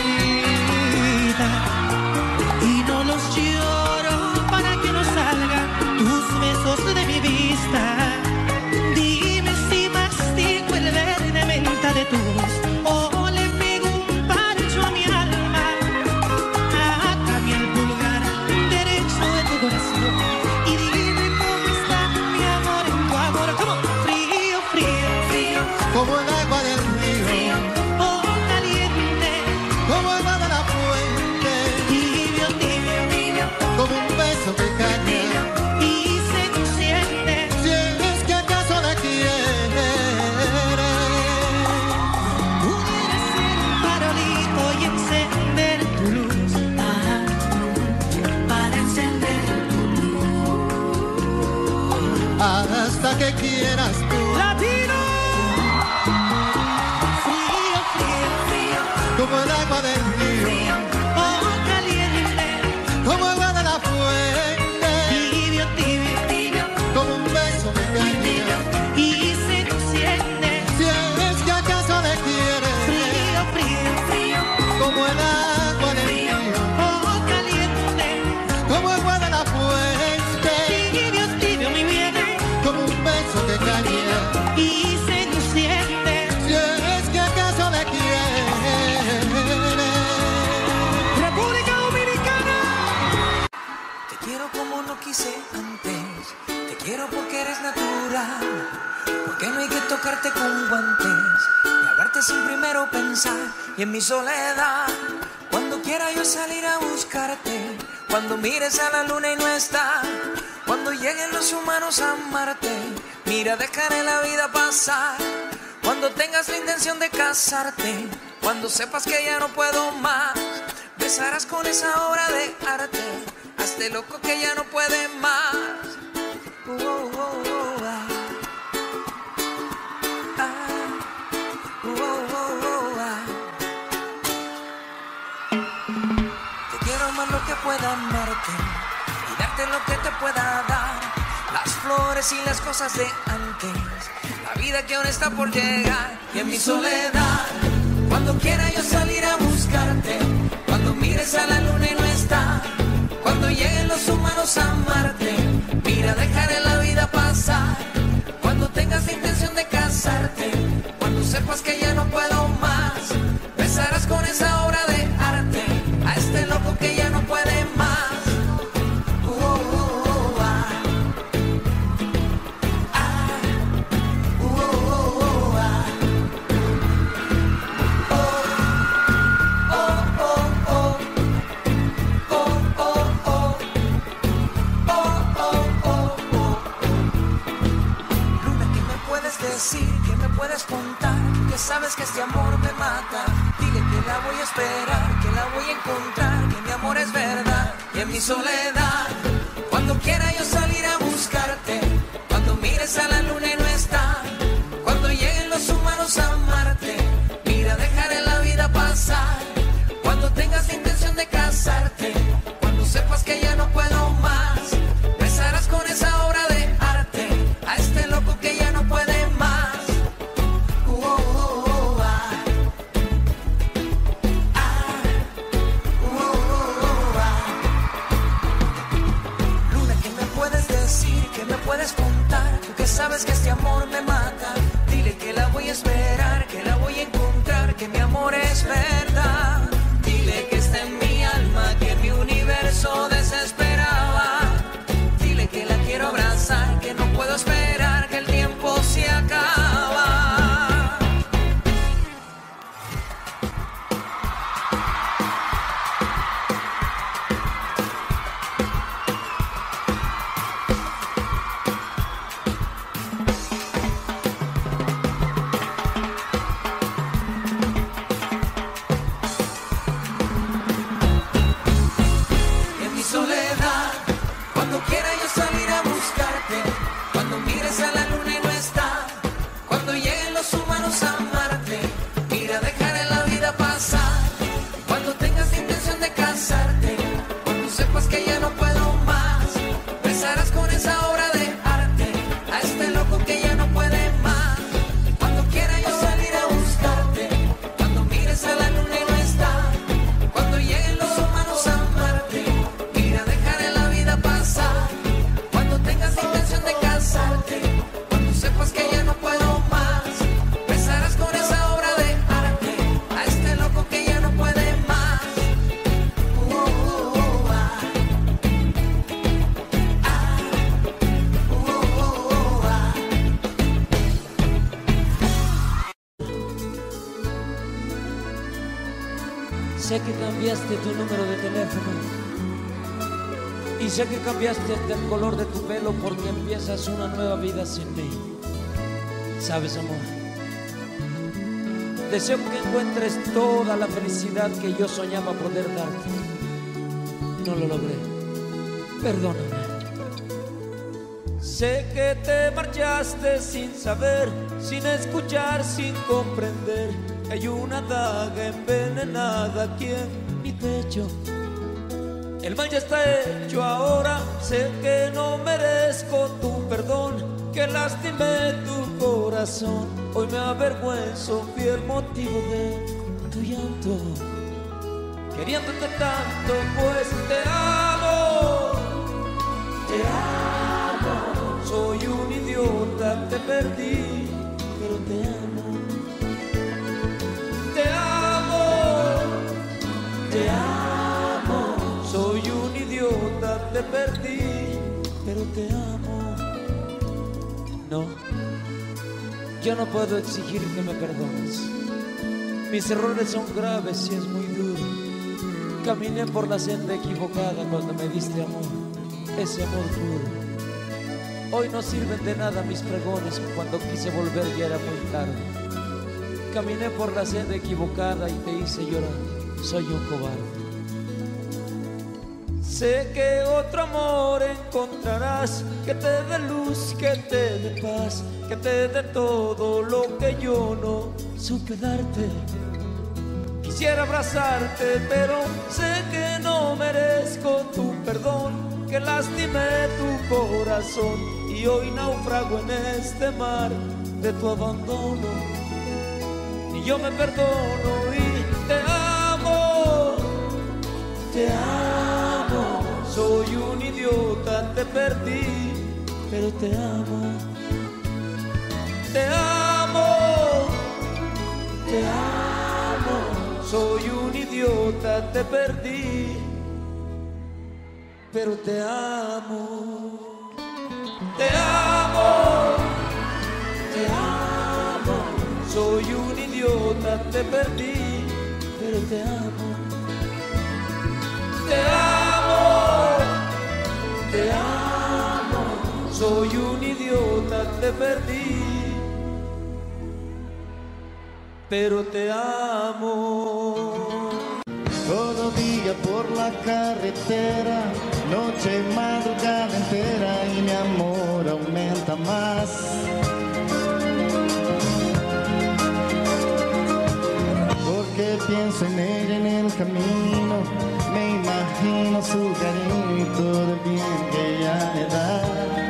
Y no los lloro para que no salgan tus besos de mi vista. Dime si mastico el verde menta de tu voz o le pego un parcho a mi alma. Átame al pulgar derecho de tu corazón y dime cómo está mi amor en tu amor. Como frío, frío, frío, Como el agua del río, frío o caliente, como el agua de la fuente, tibio, tibio, tibio, como un beso que calla y se enciende. si es que acaso le quieres. Pudiera ser un farolito y encender tu luz. Para encender Hasta que quieras tú, Latino. Frío, frío, frío, como el agua del río, o caliente, como el agua de la fuente, tibio, tibio, tibio, como un beso que calla y se enciende. si es que acaso le quieres. Frío, frío, frío, Como el agua del río, o caliente, como el agua lo quise antes. Te quiero porque eres natural, porque no hay que tocarte con guantes y hablarte sin primero pensar. Y en mi soledad, cuando quiera yo salir a buscarte, cuando mires a la luna y no está, cuando lleguen los humanos a amarte, mira, dejaré la vida pasar. Cuando tengas la intención de casarte, cuando sepas que ya no puedo más, besarás con esa obra de arte a este loco que ya no puede más. Uh, uh, uh, uh, ah. Ah. Uh, uh, uh, uh, ah. Te quiero más lo que pueda amarte y darte lo que te pueda dar, las flores y las cosas de antes, la vida que aún está por llegar. Y en mi soledad, cuando quiera yo salir a buscarte, cuando mires a la luna y no está, cuando lleguen los humanos a amarte, mira, dejaré la vida pasar. Cuando tengas la intención de casarte, cuando sepas que ya no puedo más, besarás con esa obra de arte a este loco que ya no puede más. Que me puedes contar, que sabes que este amor me mata. Dile que la voy a esperar, que la voy a encontrar, que mi amor es verdad. Y en mi soledad, cuando quiera yo salir a buscarte, cuando mires a la luna y no está, cuando lleguen los humanos a amarte, mira, dejaré la vida pasar. Cuando tengas la intención de casarte, cuando sepas que ya no puedo más, besarás con esa obra de arte a este loco que ya no puede más. Puedes contar, tú que sabes que este amor me mata. Dile que la voy a esperar, que la voy a encontrar, que mi amor es verdad. Dile que está en mi alma, que mi universo desesperaba. Dile que la quiero abrazar, que no puedo esperar, que el tiempo se acaba. Sé que cambiaste tu número de teléfono y sé que cambiaste hasta el color de tu pelo porque empiezas una nueva vida sin mí. ¿Sabes, amor? Deseo que encuentres toda la felicidad que yo soñaba poder darte. No lo logré. Perdóname. Sé que te marchaste sin saber, sin escuchar, sin comprender. Hay una daga envenenada aquí en mi pecho. El mal ya está hecho ahora. Sé que no merezco tu perdón, que lastimé tu corazón. Hoy me avergüenzo, fui el motivo de tu llanto. Queriéndote tanto, pues te amo. Te amo. Soy un idiota, te perdí, pero te amo. Te amo, te amo. Soy un idiota, te perdí, te amo. No, yo no puedo exigir que me perdones. Mis errores son graves y es muy duro. Caminé por la senda equivocada cuando me diste amor, ese amor puro. Hoy no sirven de nada mis pregones, cuando quise volver ya era muy tarde. Caminé por la senda equivocada y te hice llorar, soy un cobarde. Sé que otro amor encontrarás, que te dé luz, que te dé paz, que te dé todo lo que yo no supe darte. Quisiera abrazarte, pero sé que no merezco tu perdón, que lastimé tu corazón y hoy naufrago en este mar de tu abandono. Y yo me perdono y te amo, te amo. Soy un idiota, te perdí, pero te amo, te amo, te amo. Soy un idiota, te perdí, pero te amo, te amo, te amo. Soy un idiota, te perdí, pero te amo, te amo, te amo. Soy un idiota, te perdí, pero te amo. Todo día por la carretera, noche, madrugada entera, y mi amor aumenta más. Porque pienso en ella en el camino, me imagino su cariño y todo el bien que ella me da.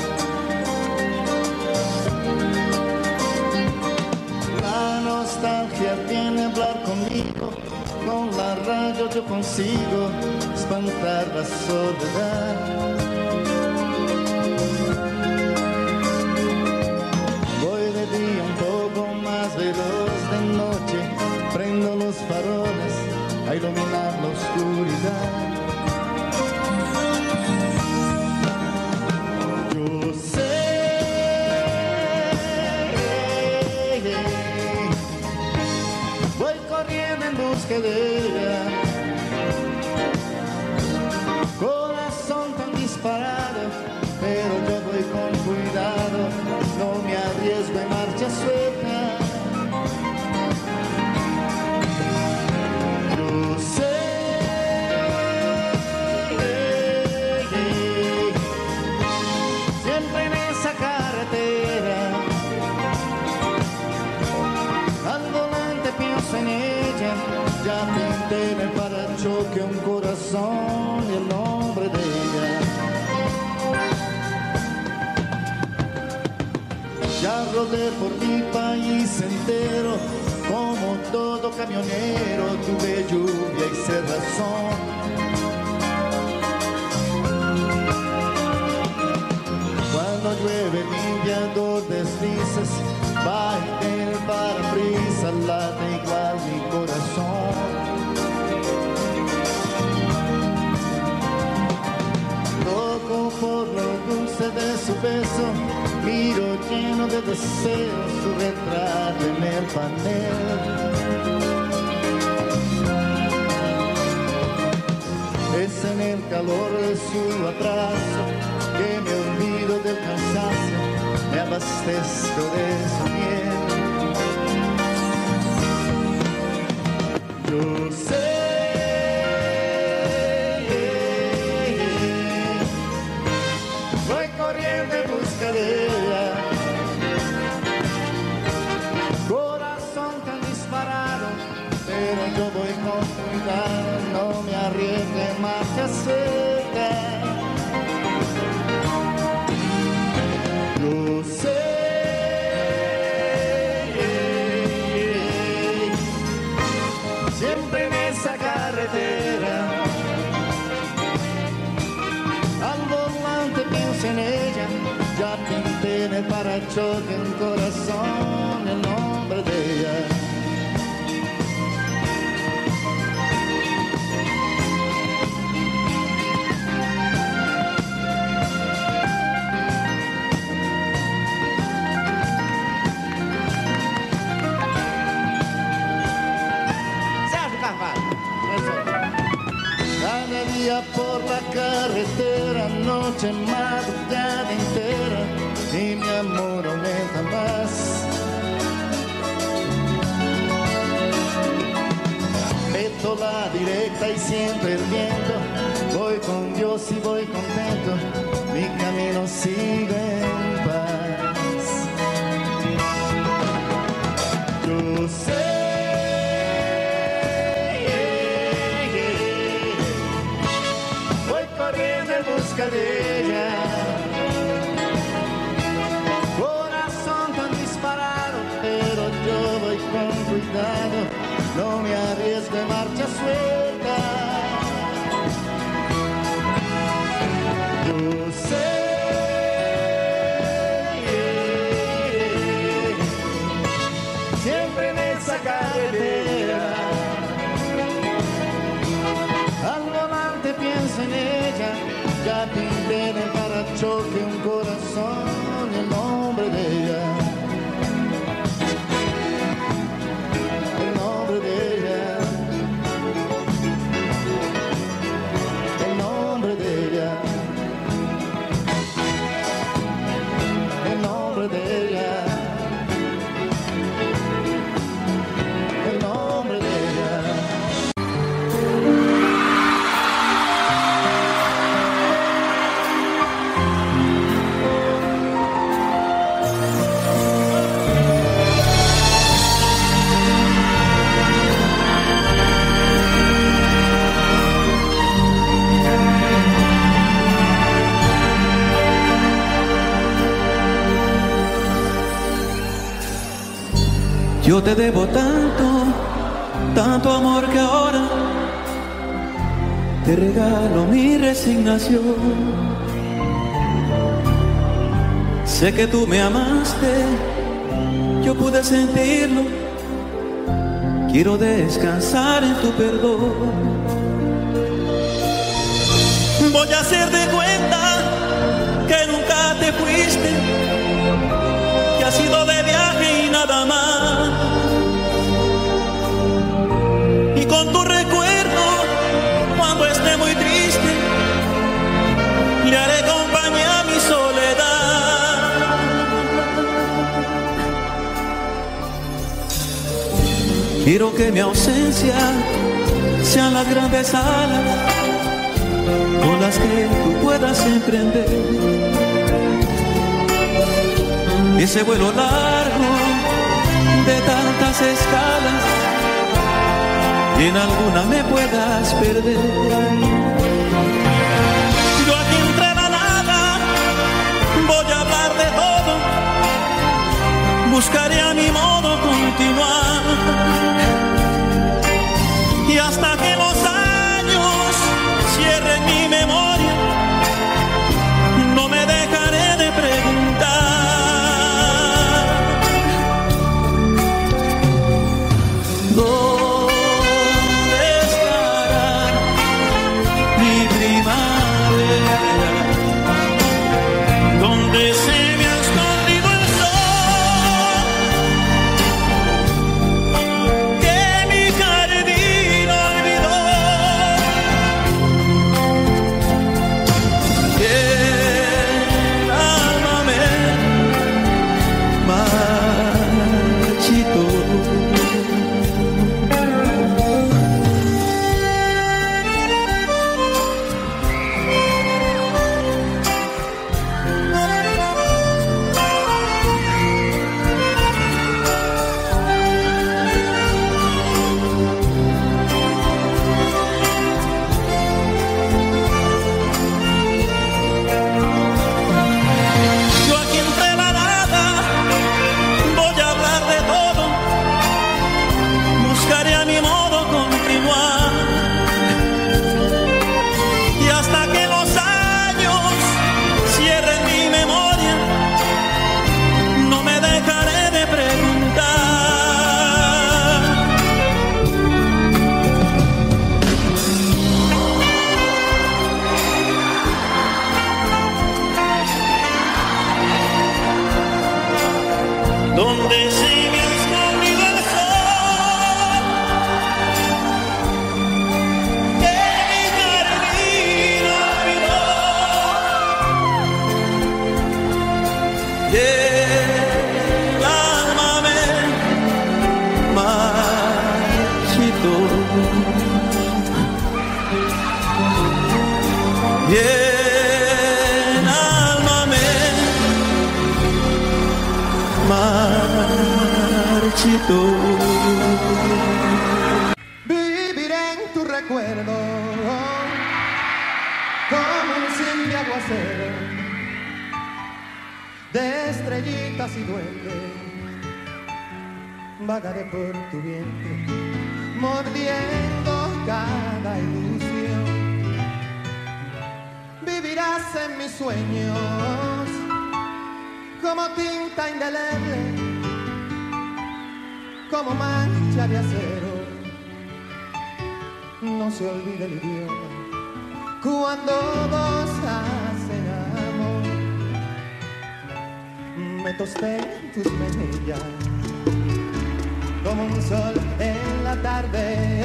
La nostalgia viene a hablar conmigo, con la radio yo consigo espantar la soledad. Voy de día un poco más veloz, de noche prendo los faroles a iluminar la oscuridad. Yo sé, voy corriendo en busca de ella, corazón tan disparado, pero yo voy con cuidado, no me arriesgo en marcha suelta. Yo sé, siempre en esa carretera, al volante pienso en ella, ya pinté en el parachoque un corazón y el nombre de ella. Ya rodé por mi país entero, como todo camionero, tuve lluvia y cerrazón. Cuando llueve limpiador deslices, va en el parabrisas, late igual mi corazón. Loco por lo dulce de su beso, miro lleno de deseos su retrato en el panel. Es en el calor de su abrazo que me olvido del cansancio, me abastezco de su miel. Yo sé, voy corriendo en busca de ella, corazón tan disparado, pero yo voy con cuidado, no me arriesgo en marcha suelta. Yo sé, siempre en esa carretera, al volante pienso en ella, ya pinté en el parachoque un corazón, el nombre de ella. por la carretera, noche, madrugada entera, y mi amor aumenta más. Meto la directa y siempre el viento, voy con Dios y voy contento, mi camino sigue en paz. Yo sé, yeah, yeah, voy corriendo en busca de ella, corazón tan disparado, pero yo voy con cuidado, no me arriesgo en marcha suelta. Yo sé, yeah, siempre en esa carretera, al volante pienso en ella, ya pinté en el parachoque un corazón y el nombre de ella. El nombre de ella, el nombre de ella, el nombre de ella, el nombre de ella. Yo te debo tanto, tanto amor que ahora te regalo mi resignación. Sé que tú me amaste, yo pude sentirlo, quiero descansar en tu perdón. Voy a hacer de cuenta que nunca te fuiste, que has ido de viaje y nada más. Y con tu recuerdo, cuando esté muy triste, le haré compañía a mi soledad. Quiero que mi ausencia sean las grandes alas con las que tú puedas emprender ese vuelo largo de tantas escalas, y en alguna me puedas perder. Yo aquí entre la nada voy a hablar de todo, buscaré a mi modo continuar, y hasta que los años cierren mi memoria, no me dejaré de preguntar ¿dónde estará mi primavera? ¿Dónde se me ha escondido el sol que Bien, alma mía, marchito. Viviré en tu recuerdo como un simple aguacero de estrellitas y duendes. Vagaré por tu vientre mordiendo cada ilusión. Vivirás en mis sueños como tinta indeleble, como mancha de acero. No se olvide el idioma cuando dos hacen amor. Me tosté en tus mejillas como un sol en la tarde.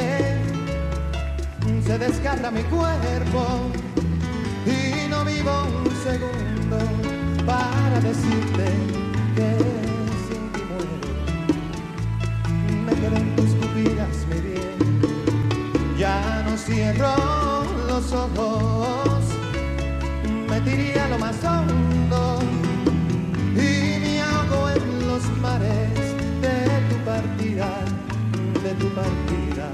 Se desgarra mi cuerpo y no vivo un segundo para decirte que sin ti muero. Me quedo en tus pupilas, mi bien. Ya no cierro los ojos, me tiré a lo más hondo y me ahogo en los mares de tu partida, de tu partida.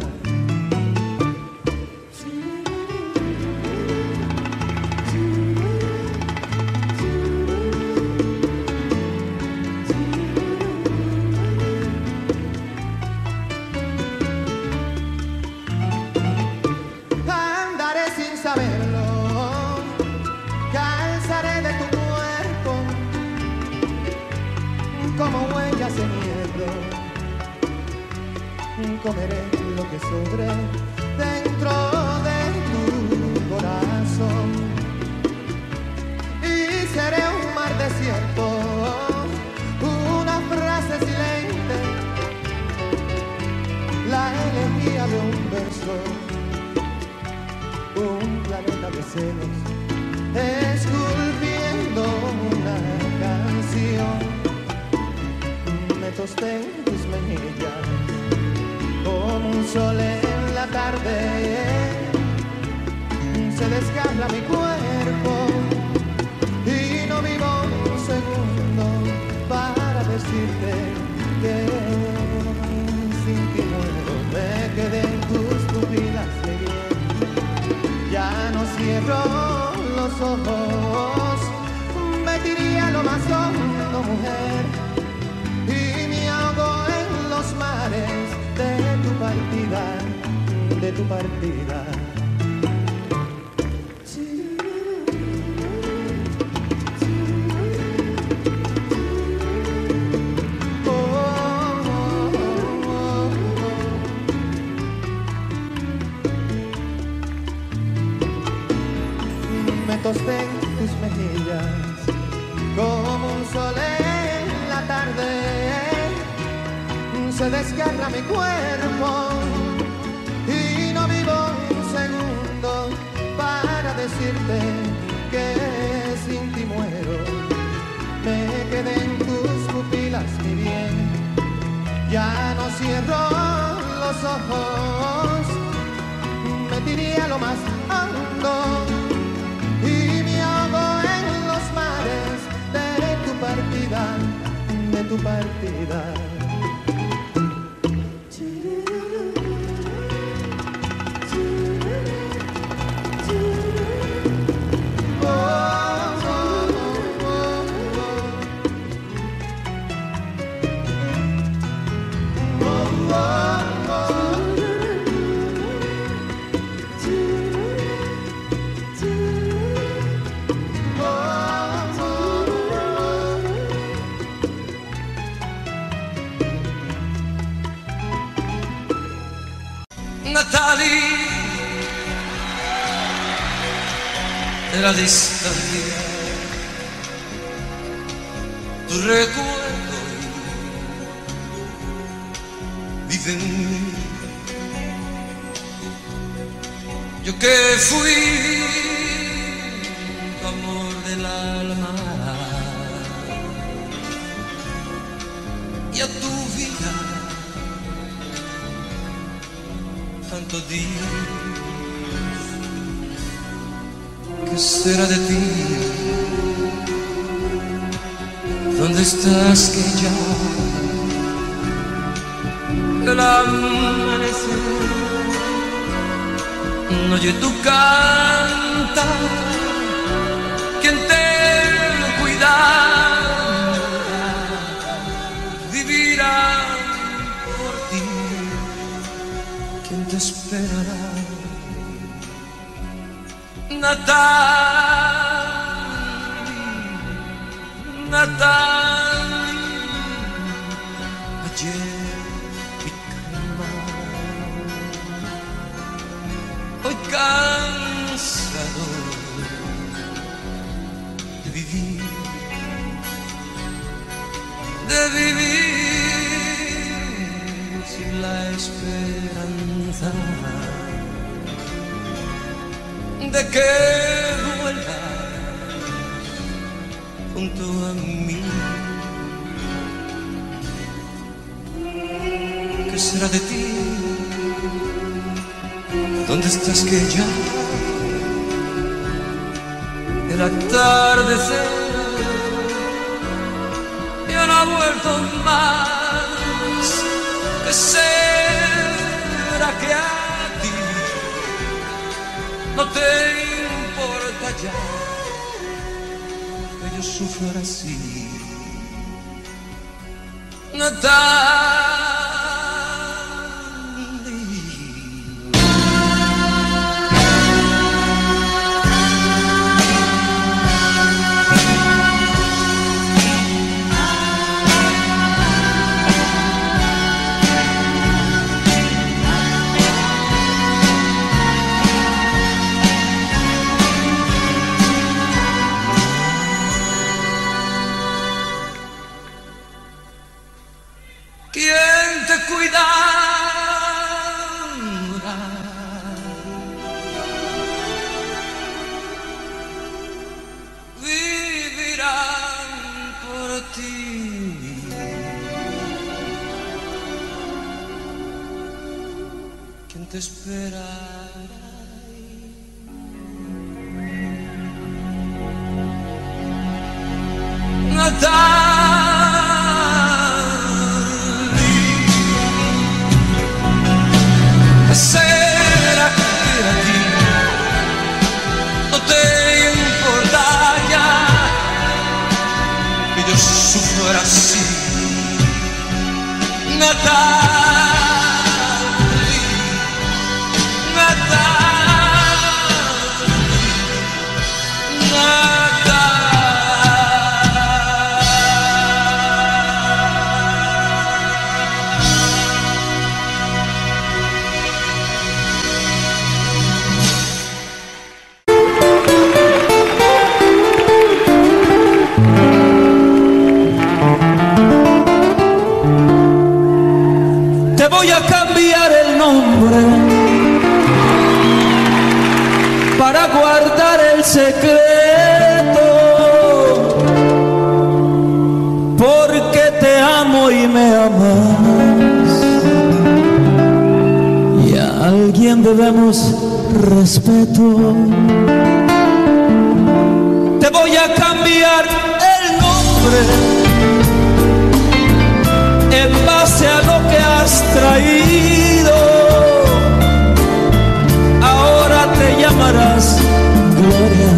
Andaré sin saberlo, calzaré de tu cuerpo como huellas en hierro. Comeré lo que sobre dentro de tu corazón y seré un mar desierto, una frase silente, la elegía de un verso, un planeta de celos esculpiendo una canción. Me tosté en tus mejillas como un sol en la tarde. Se desgarra mi cuerpo y no vivo un segundo para decirte que sin ti muero. Me quedé en tus pupilas, mi bien. Ya no cierro los ojos, me tiré a lo más hondo, mujer, y me ahogo en los mares de tu partida, de tu partida. Oh, oh, oh, oh. Me tosté en tus mejillas como un sol en la tarde. Se desgarra mi cuerpo y no vivo un segundo para decirte que sin ti muero. Me quedé en tus pupilas, mi bien. Ya no cierro los ojos, me tiré a lo más hondo y me ahogo en los mares de tu partida, de tu partida. Natalie de la distancia, tu recuerdo vive en mí. Yo que fui tu amor del alma y a tu vida tanto días. ¿Qué será de ti? ¿Dónde estás que ya el amanecer no oye tu canta? ¿Quién te cuidará? Vivirá por ti. ¿Quién te esperará? Natalie, Natalie, ayer mi calma, hoy cansado de vivir, de vivir sin la esperanza de que vuelvas junto a mí. ¿Qué será de ti? ¿Dónde estás que ya el atardecer ya no ha vuelto más? ¿Qué será que a ti no te importa ya que yo sufra así? Natalie, ¿quién te cuidará? Vivirán por ti. ¿Quién te espera? Natalie, ¿qué será que a ti no te importa ya que yo sufra así? Natalie, Natalie, Te voy a cambiar el nombre para guardar el secreto, porque te amo y me amas, y a alguien debemos respeto. Te voy a cambiar el nombre en base a lo que has traído. Ahora te llamarás Gloria.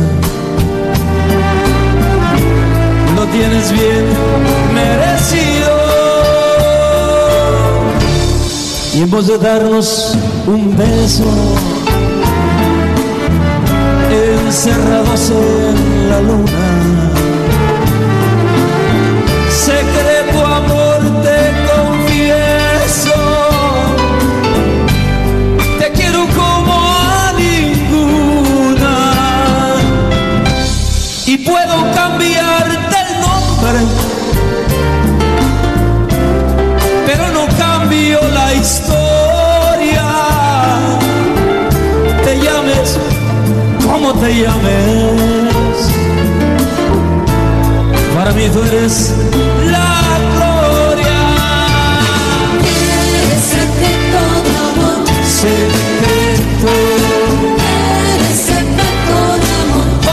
Lo tienes bien merecido. Y en vez de darnos un beso encerrados en la luna, secreto amor te confieso, te quiero como a ninguna, y puedo cambiarte el nombre, pero no cambio la historia. Te llames como te llames, para mí tú eres la gloria. Eres secreto de amor, Secreto, eres secreto de amor,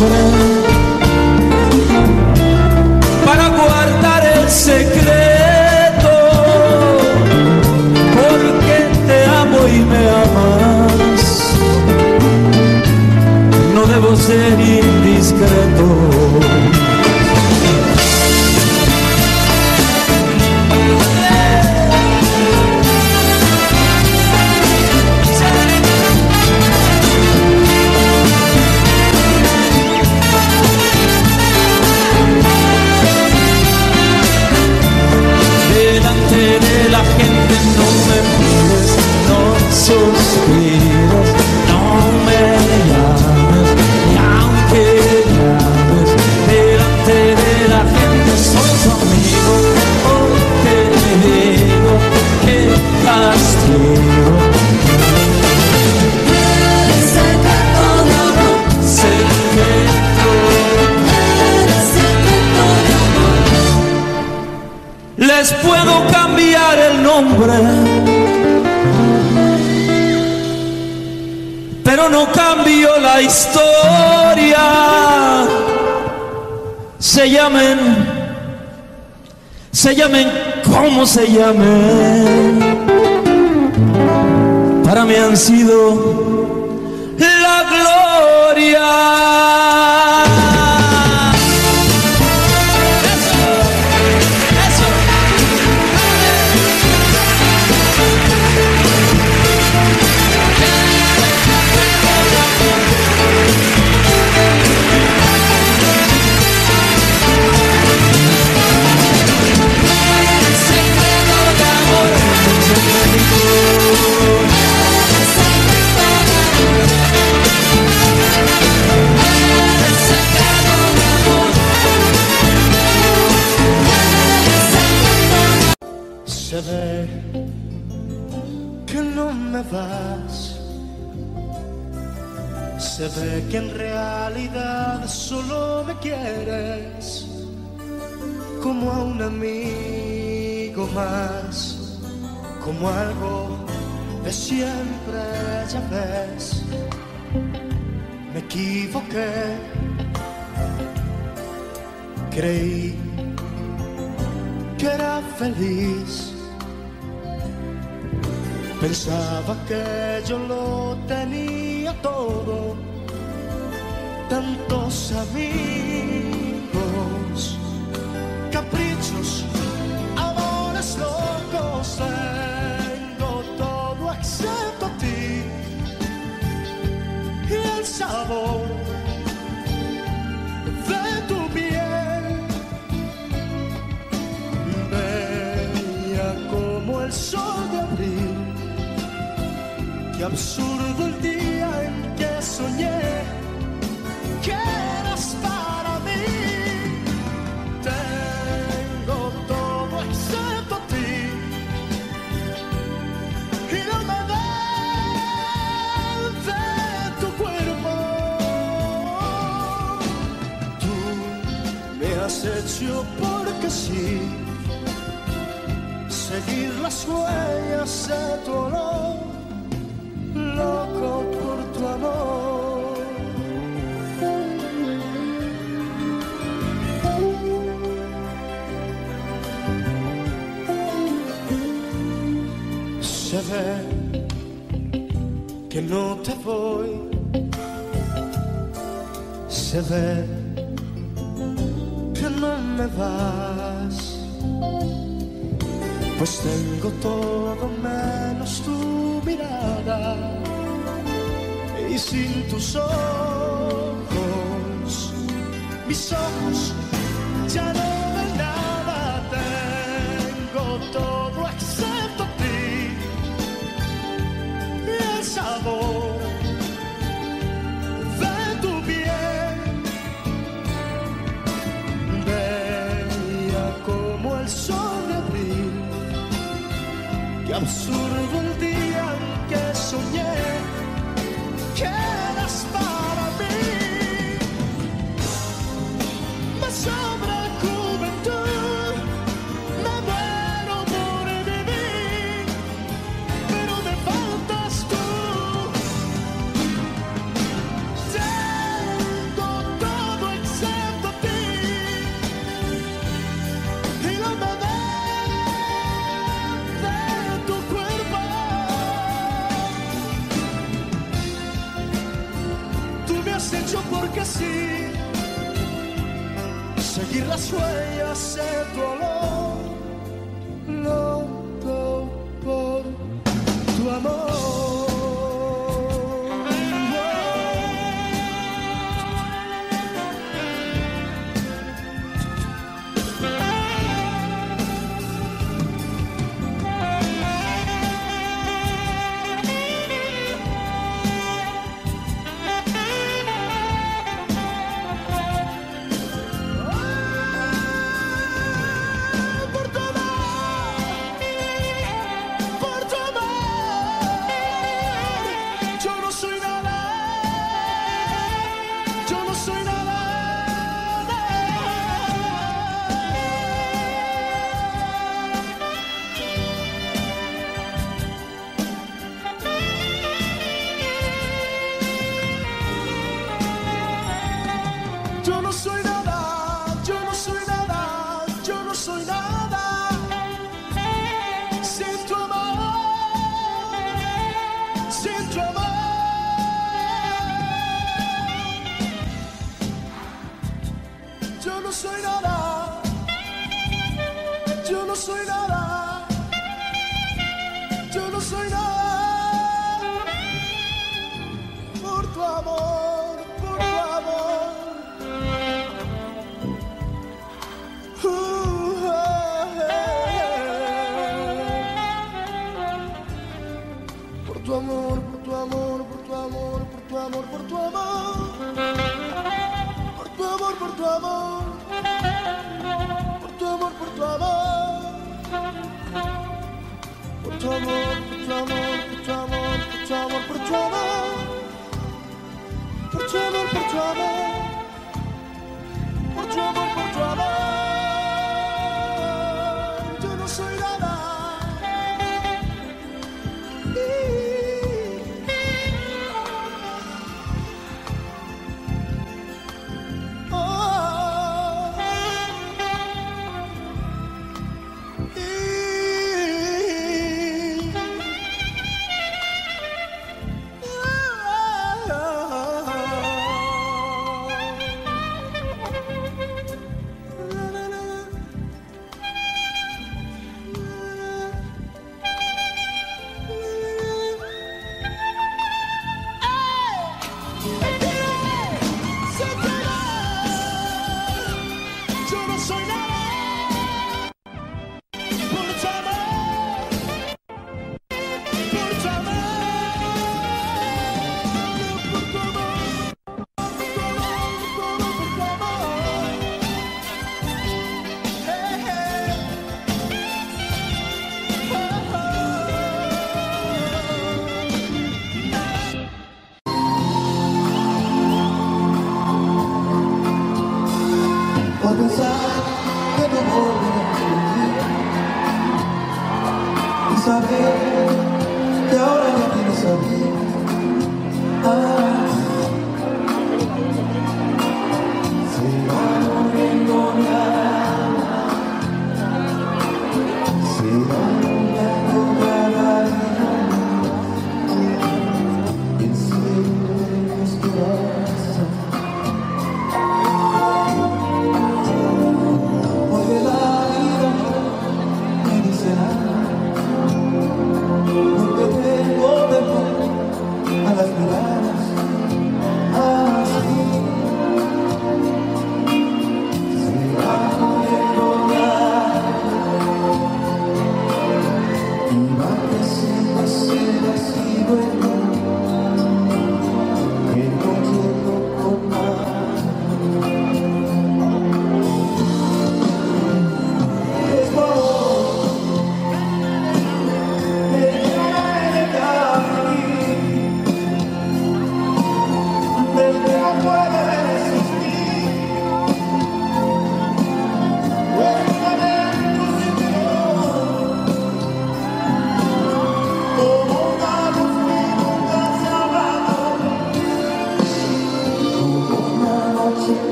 nombre para guardar el secreto, porque te amo y me amas. No debo ser indiscreto. De la gente no me mires, no suspires, no me llames, y aunque llames, delante de la gente soy tu amigo, porque te digo que castigo. Secreto de amor, secreto, secreto de amor. Les puedo cambiar el nombre, pero no cambio la historia. Se llamen, se llamen como se llamen, para mí han sido la gloria. Se ve que no me vas, se ve que en realidad solo me quieres como a un amigo más, como algo de siempre, ya ves. Me equivoqué, creí que era feliz. Pensaba que yo lo tenía todo, tantos amigos, caprichos, amores locos. Tengo todo excepto a ti y el sabor de tu piel, bella como el sol de abril. Qué absurdo el día en que soñé que eras para mí. Tengo todo excepto a ti y no me ven de tu cuerpo. Tú me has hecho porque sí seguir las huellas de tu olor, loco por tu amor. Se ve que no te voy, se ve que no me vas, pues tengo todo menos tu mirada, y sin tus ojos, mis ojos ya no ven nada. Tengo todo excepto a ti y el sabor de tu piel, bella como el sol de abril. Qué absurdo el día en que soñé que eras para mí. así, seguir las huellas de tu olor, loco por tu amor.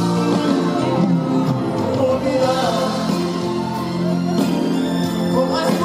Como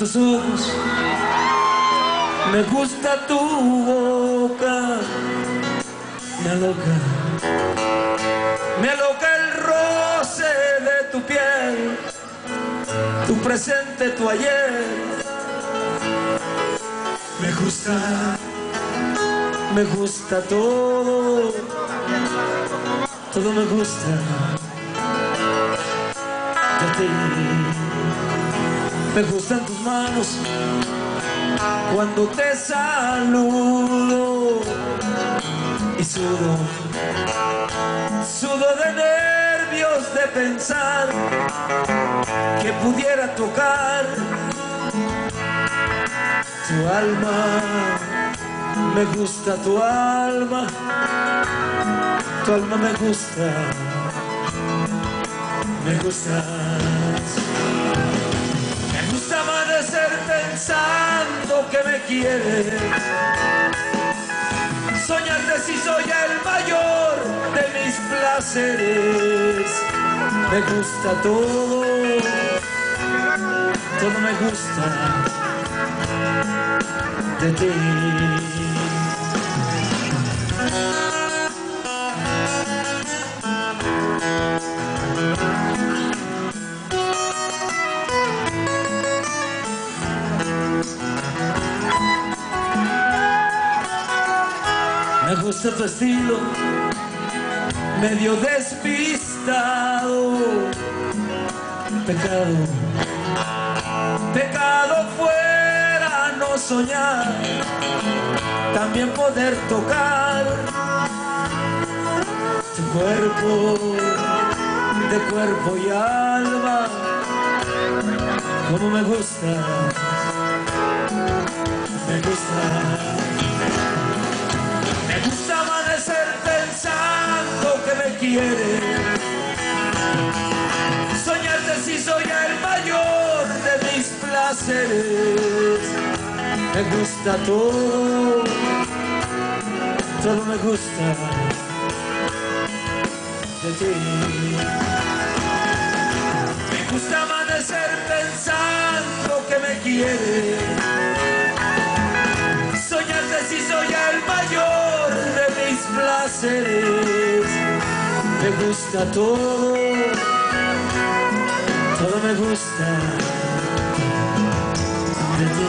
tus ojos, me gusta tu boca, me aloca, me aloca el roce de tu piel, tu presente, tu ayer. Me gusta, me gusta todo, todo me gusta de ti. Me gustan tus manos cuando te saludo y sudo, sudo de nervios de pensar que pudiera tocar tu alma. Me gusta tu alma, tu alma me gusta, me gustas. Me gusta amanecer pensando que me quieres, soñarte si soy el mayor de mis placeres. Me gusta todo, todo me gusta de ti. Me gusta tu estilo, medio despistado. Pecado, pecado fuera no soñar, también poder tocar tu cuerpo, de cuerpo y alma. Como me gusta, me gusta. Me gusta amanecer pensando que me quieres, soñarte si soy el mayor de mis placeres. Me gusta todo, todo me gusta de ti. Me gusta amanecer pensando que me quieres, soñarte si soy el mayor de mis placeres. Me gusta todo, todo me gusta de ti.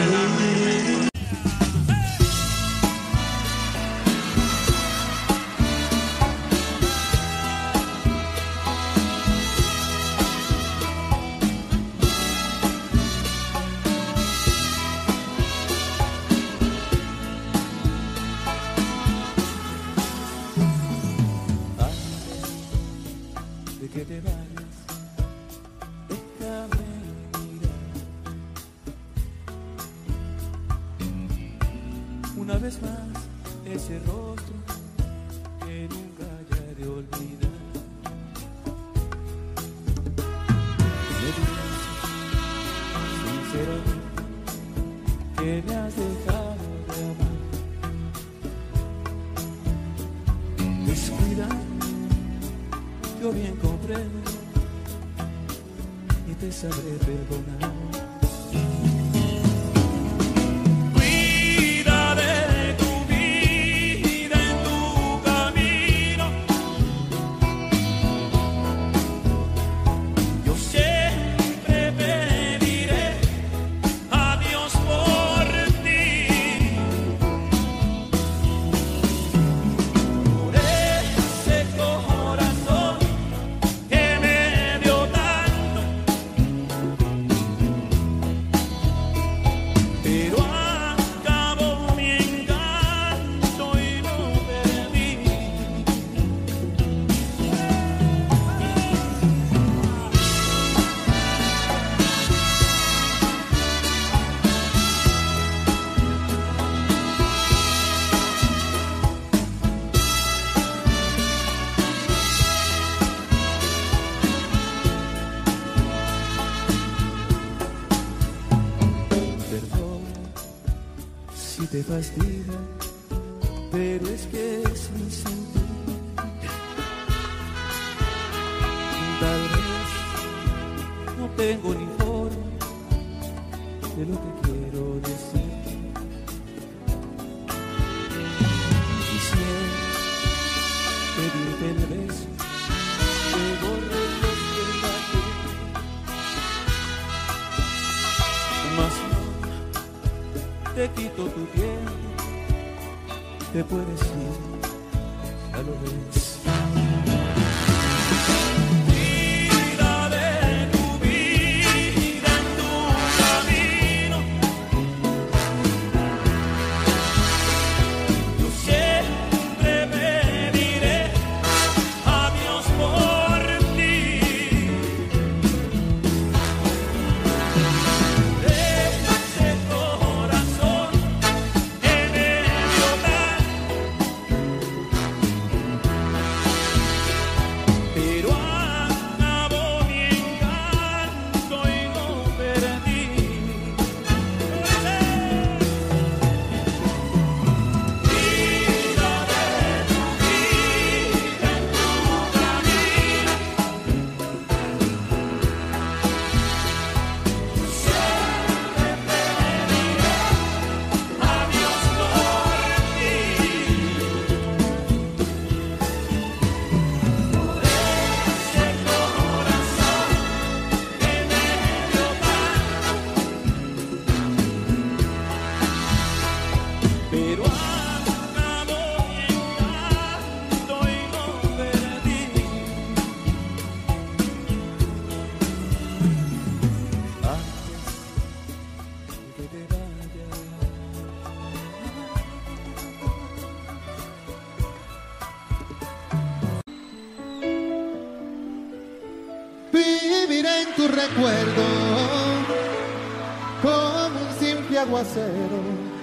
De que te vayas, déjame mirar una vez más ese rostro que nunca haya de olvidar. Me dices sinceramente que me has dejado de amar. Descuida, yo bien comprendo y te sabré perdonar. Cuida de tu vida en tu camino. Yo siempre pediré a Dios por ti. Por ese corazón que me dio tanto, pero acabó mi encanto y lo perdí. Perdona si te fastidia, pero es que es mi sentir. Tal vez no tengo ni forma de lo que quiero decir. Quisiera pedirte el beso que borre los que maté, mas no te quito tu tiempo, te puedes ir, ya lo ves. Viviré en tu recuerdo como un simple aguacero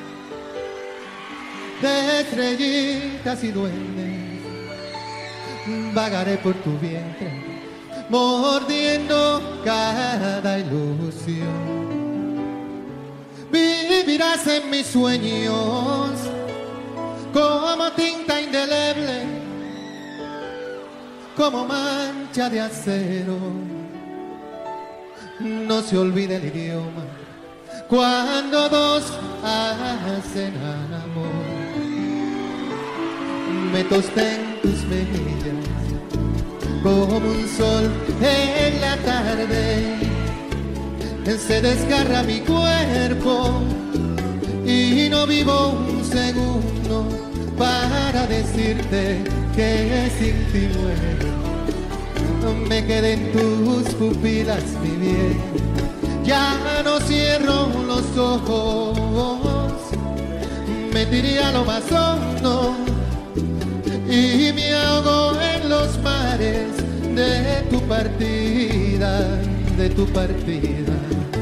de estrellitas y duendes. Vagaré por tu vientre mordiendo cada ilusión. Vivirás en mis sueños como tinta indeleble, como mancha de acero. No se olvide el idioma cuando dos hacen amor. Me tosté en tus mejillas como un sol en la tarde. Se desgarra mi cuerpo y no vivo un segundo para decirte que sin ti muero. Me quedé en tus pupilas, mi bien, ya no cierro los ojos. Me tiré a lo más hondo y me ahogo en los mares de tu partida, de tu partida.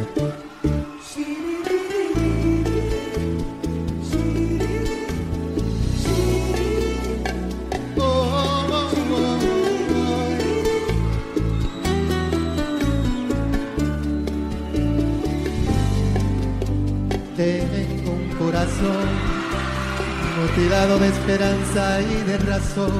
Tengo un corazón mutilado de esperanza y de razón.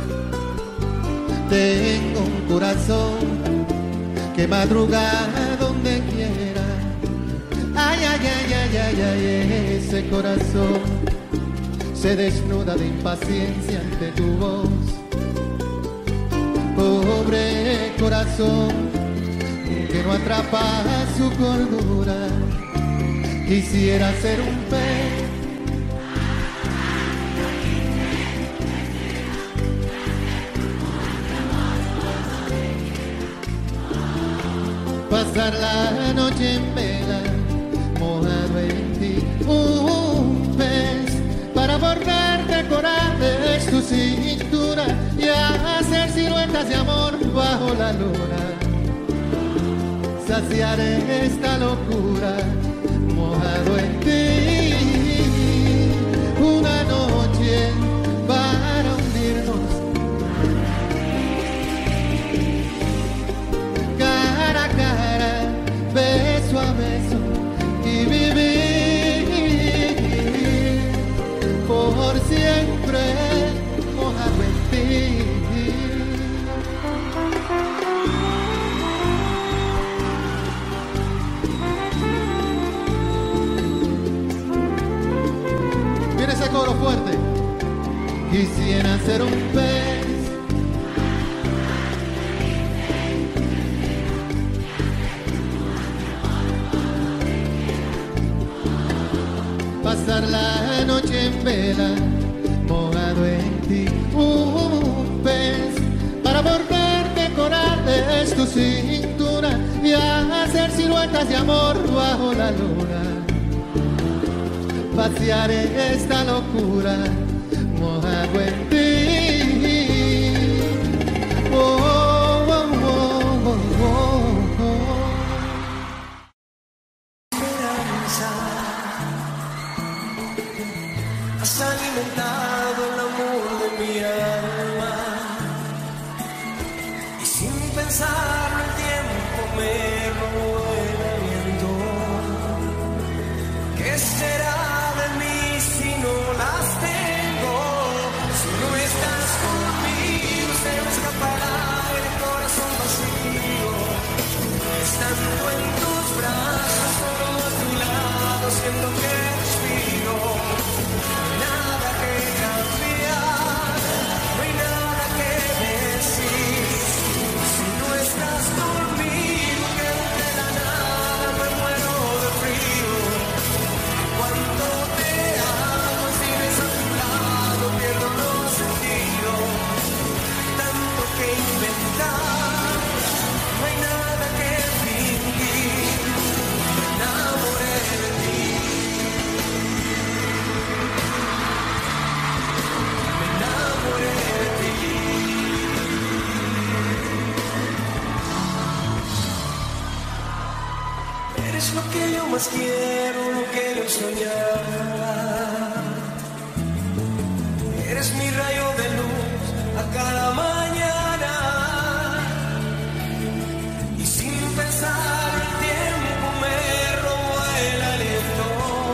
Tengo un corazón que madruga donde quiera. Ay, ay, ay, ay, ay, ay, ese corazón se desnuda de impaciencia ante tu voz. Pobre corazón que no atrapa su cordura. Quisiera ser un pez pasar la noche en vela, mojado en ti. Un pez para bordar de corales tu cintura y hacer siluetas de amor bajo la luna. Saciar esta locura mojado en ti, una noche para hundirnos cara a cara, beso a beso y vivir por siempre mojado en ti. ese coro fuerte. Quisiera ser un pez pasar la noche en vela, mojado en ti, un pez, para volver decorar de tu cintura y hacer siluetas de amor bajo la luna, pasear en esta locura, mojado en ti. Oh, oh, oh, oh, oh, oh. Has alimentado el amor de mi alma y sin pensarlo el tiempo me robó el aliento. ¿Qué será de mí si no las tengo? Si no estás conmigo se me escapará el corazón vacío. Estando en tus brazos solo a tu lado siento que respiro. Nada que cambiar, no hay nada que decir. Si no estás conmigo, quedo de la nada, me muero de frío. Cuando te amo, si ves a tu lado, pierdo los sentidos. Tanto que inventar, no hay nada que fingir. Me enamoré de ti. Eres lo que yo más quiero, lo que yo soñaba. Eres mi rayo de luz a cada mañana. Y sin pensar el tiempo me robó el aliento.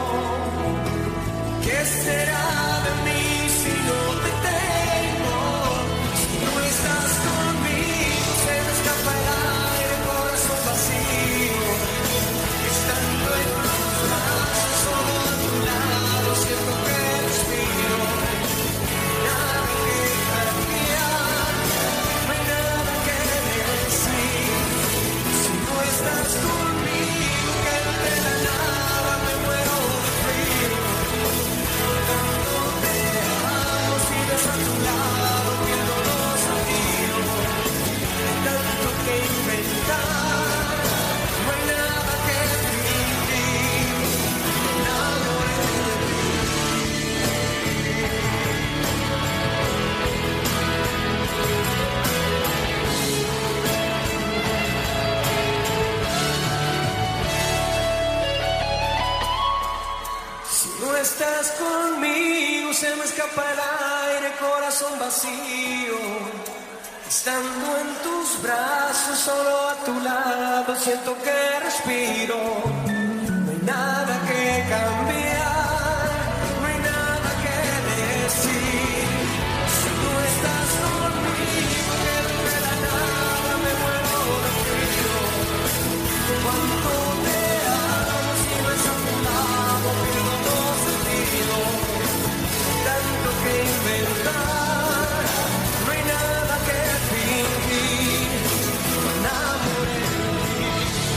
¿Qué será de mí si no te tengo? Si no estás conmigo se me escapa el aire, corazón vacío. Estando en tus brazos, solo a tu lado, siento que respiro. Nada que cambiar, no hay nada que decir. Si no estás conmigo, quedo de la nada, me muero de frío. Tanto te amo, si ves a tu lado, pierdo los sentidos. Tanto que inventar, no hay nada que fingir. Me enamoré de ti. Si no estás conmigo se me escapa el aire, corazón vacío. Estando en tus brazos, solo a tu lado, siento que respiro. No hay nada que cambiar, no hay nada que decir. Si no estás conmigo, quedo de la nada, me muero de frío. Cuando te amo, si no es a tu lado, pierdo los sentidos. Tanto que inventar, no hay nada que fingir. Me enamoré de ti.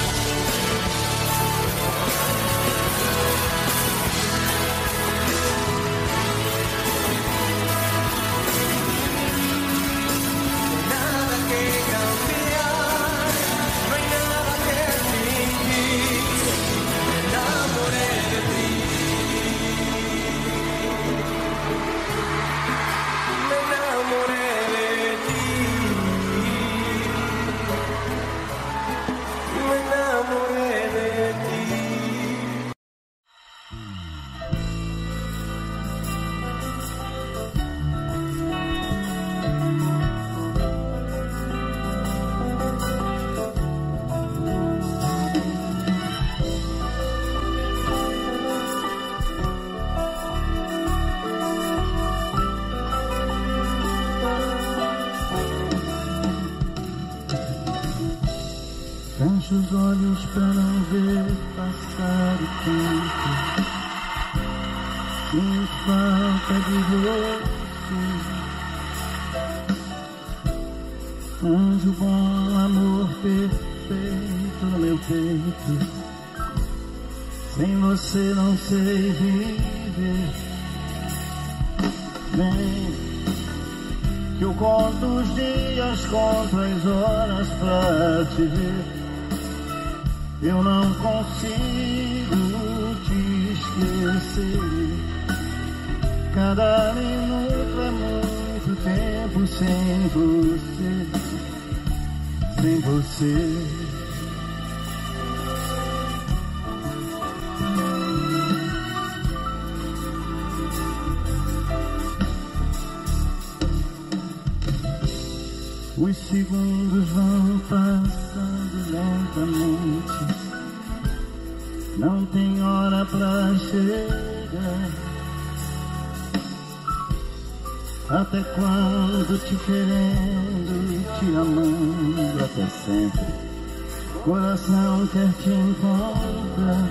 Nada que cambiar, no hay nada que fingir. Me enamoré de ti. Me enamoré de ti. Me enamoré de ti. Fecha os olhos pra não ver passar o tempo. Sinto falta de você, anjo bom, amor perfeito no meu peito. Sem você não sei viver. Vem, que eu conto os dias, conto as horas pra te ver. Eu não consigo te esquecer. Cada minuto é muito tempo sem você, sem você. Os segundos vão passando lentamente, não tem hora pra chegar. Até quando te querendo, te amando até sempre, coração quer te encontrar.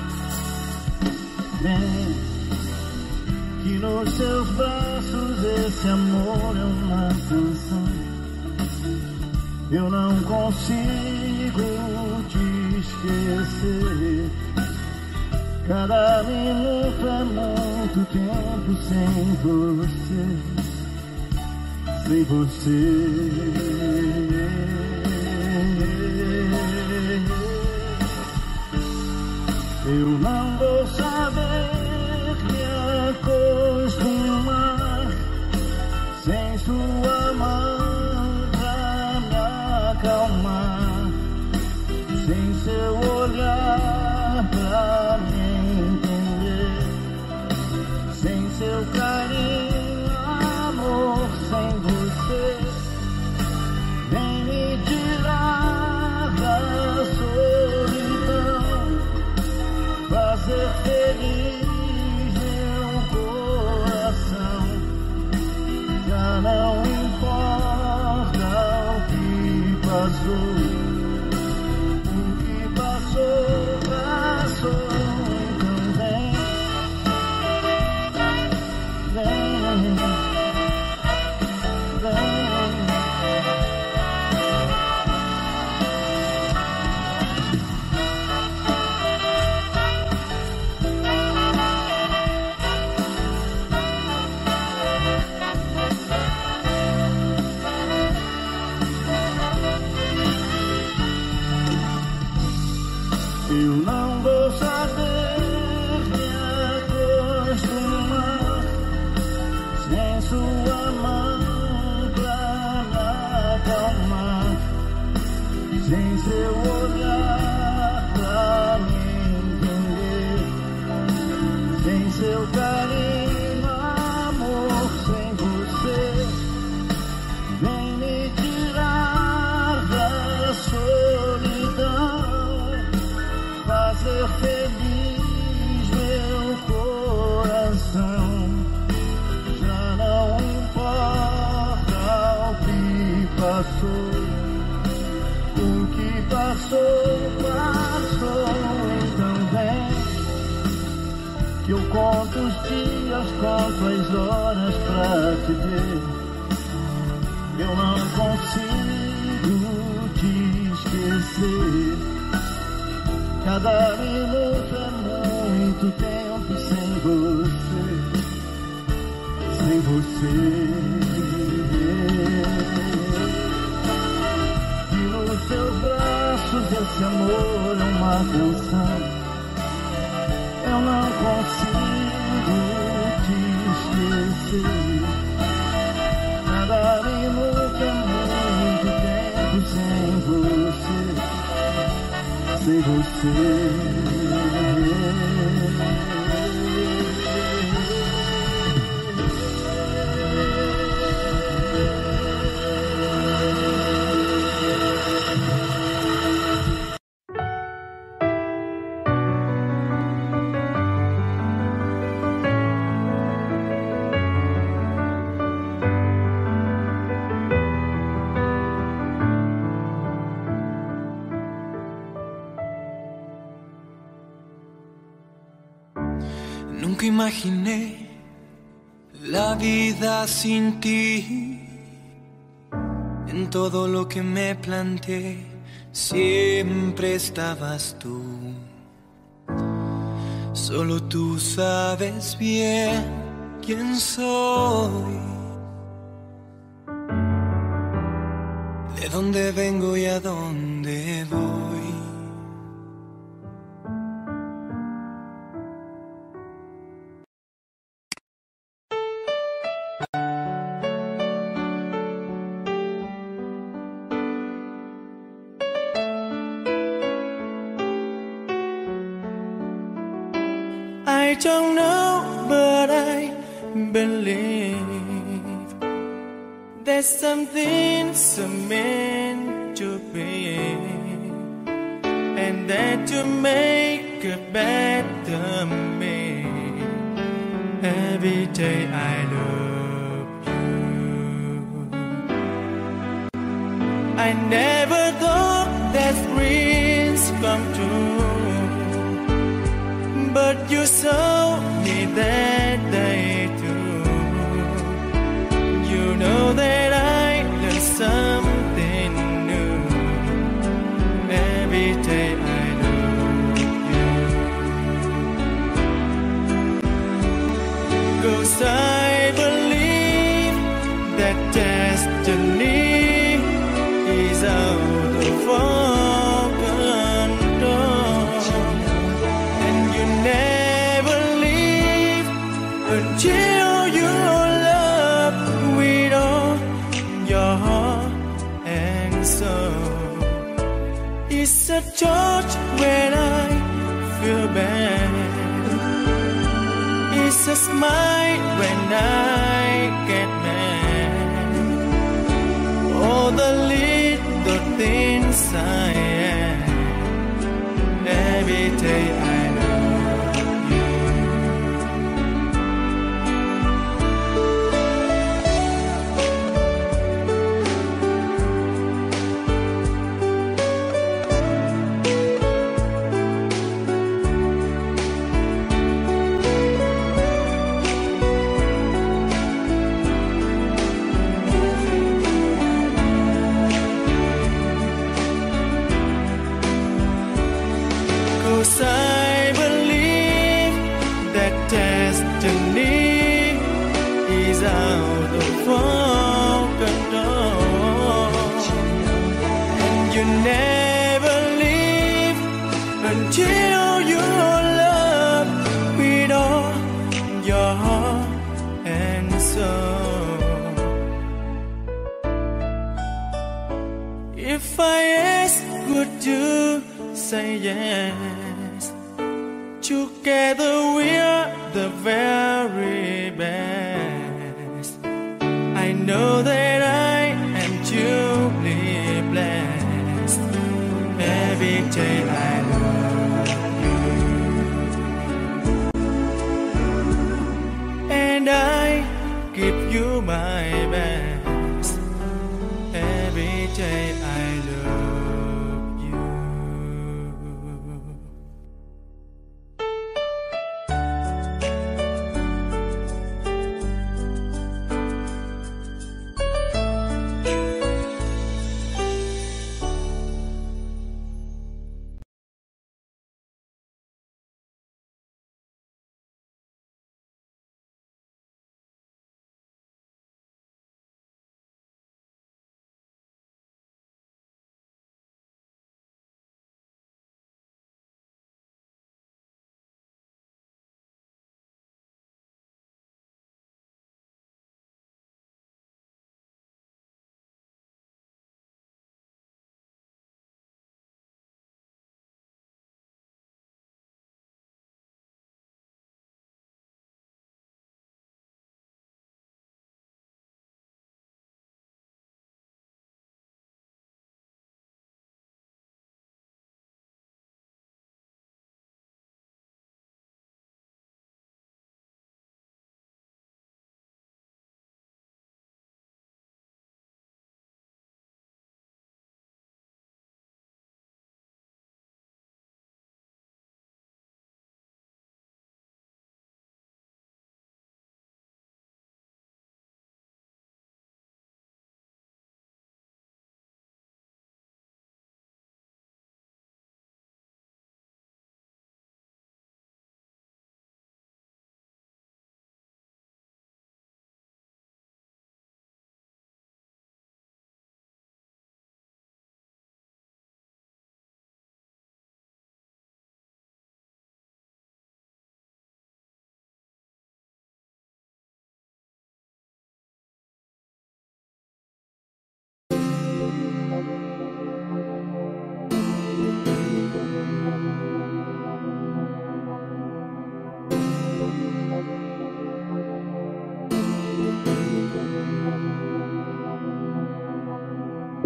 Vem, que nos seus braços esse amor é uma canção. Eu não consigo te esquecer. Cada minuto é muito tempo sem você, sem você. Eu não vou saber me acostumar sem sua mão pra me acalmar, sem seu olhar pra me entender, sem seu carinho, amor, sem você. Vem me tirar da solidão, fazer feliz meu coração. Já não importa o que passou, o que passou, passou. Então vem, vem, vem. Eu não vou saber me acostumar sem sua mão pra me acalmar, sem seu olhar pra me entender, sem seu carinho, amor, sem você. Vem me tirar da solidão, fazer feliz meu coração. Já não importa o que passou, o que passou, passou. Então vem, que eu conto os dias, conto as horas pra te ver. Eu não consigo te esquecer. Cada minuto é muito tempo sem você, sem você. E nos seus braços esse amor é uma canção. Eu não consigo te esquecer. Cada minuto é muito tempo sem você, sem você. imaginé la vida sin ti. En todo lo que me planteé siempre estabas tú. Solo tú sabes bien quién soy, de dónde vengo y a dónde voy. I don't know, but I believe there's something so meant to be, and that you make a better me. Every day I love you. I never thought that dreams come true, but you saw me that day too. You know that I learned something new. Every day I love you. 'Cause I believe that destiny is out of our control, and you never leave until you love with all your heart and soul. It's a touch when I feel bad, it's a smile when I get mad. All the little things I am, every day I love you. I believe that destiny is out of our control, and you never leave until you love with all your heart and soul. If I ask, would you say yes? Together we're the very best. I know that I am truly blessed. Every day I love you, and I give you my best. Every day I love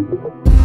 Thank you.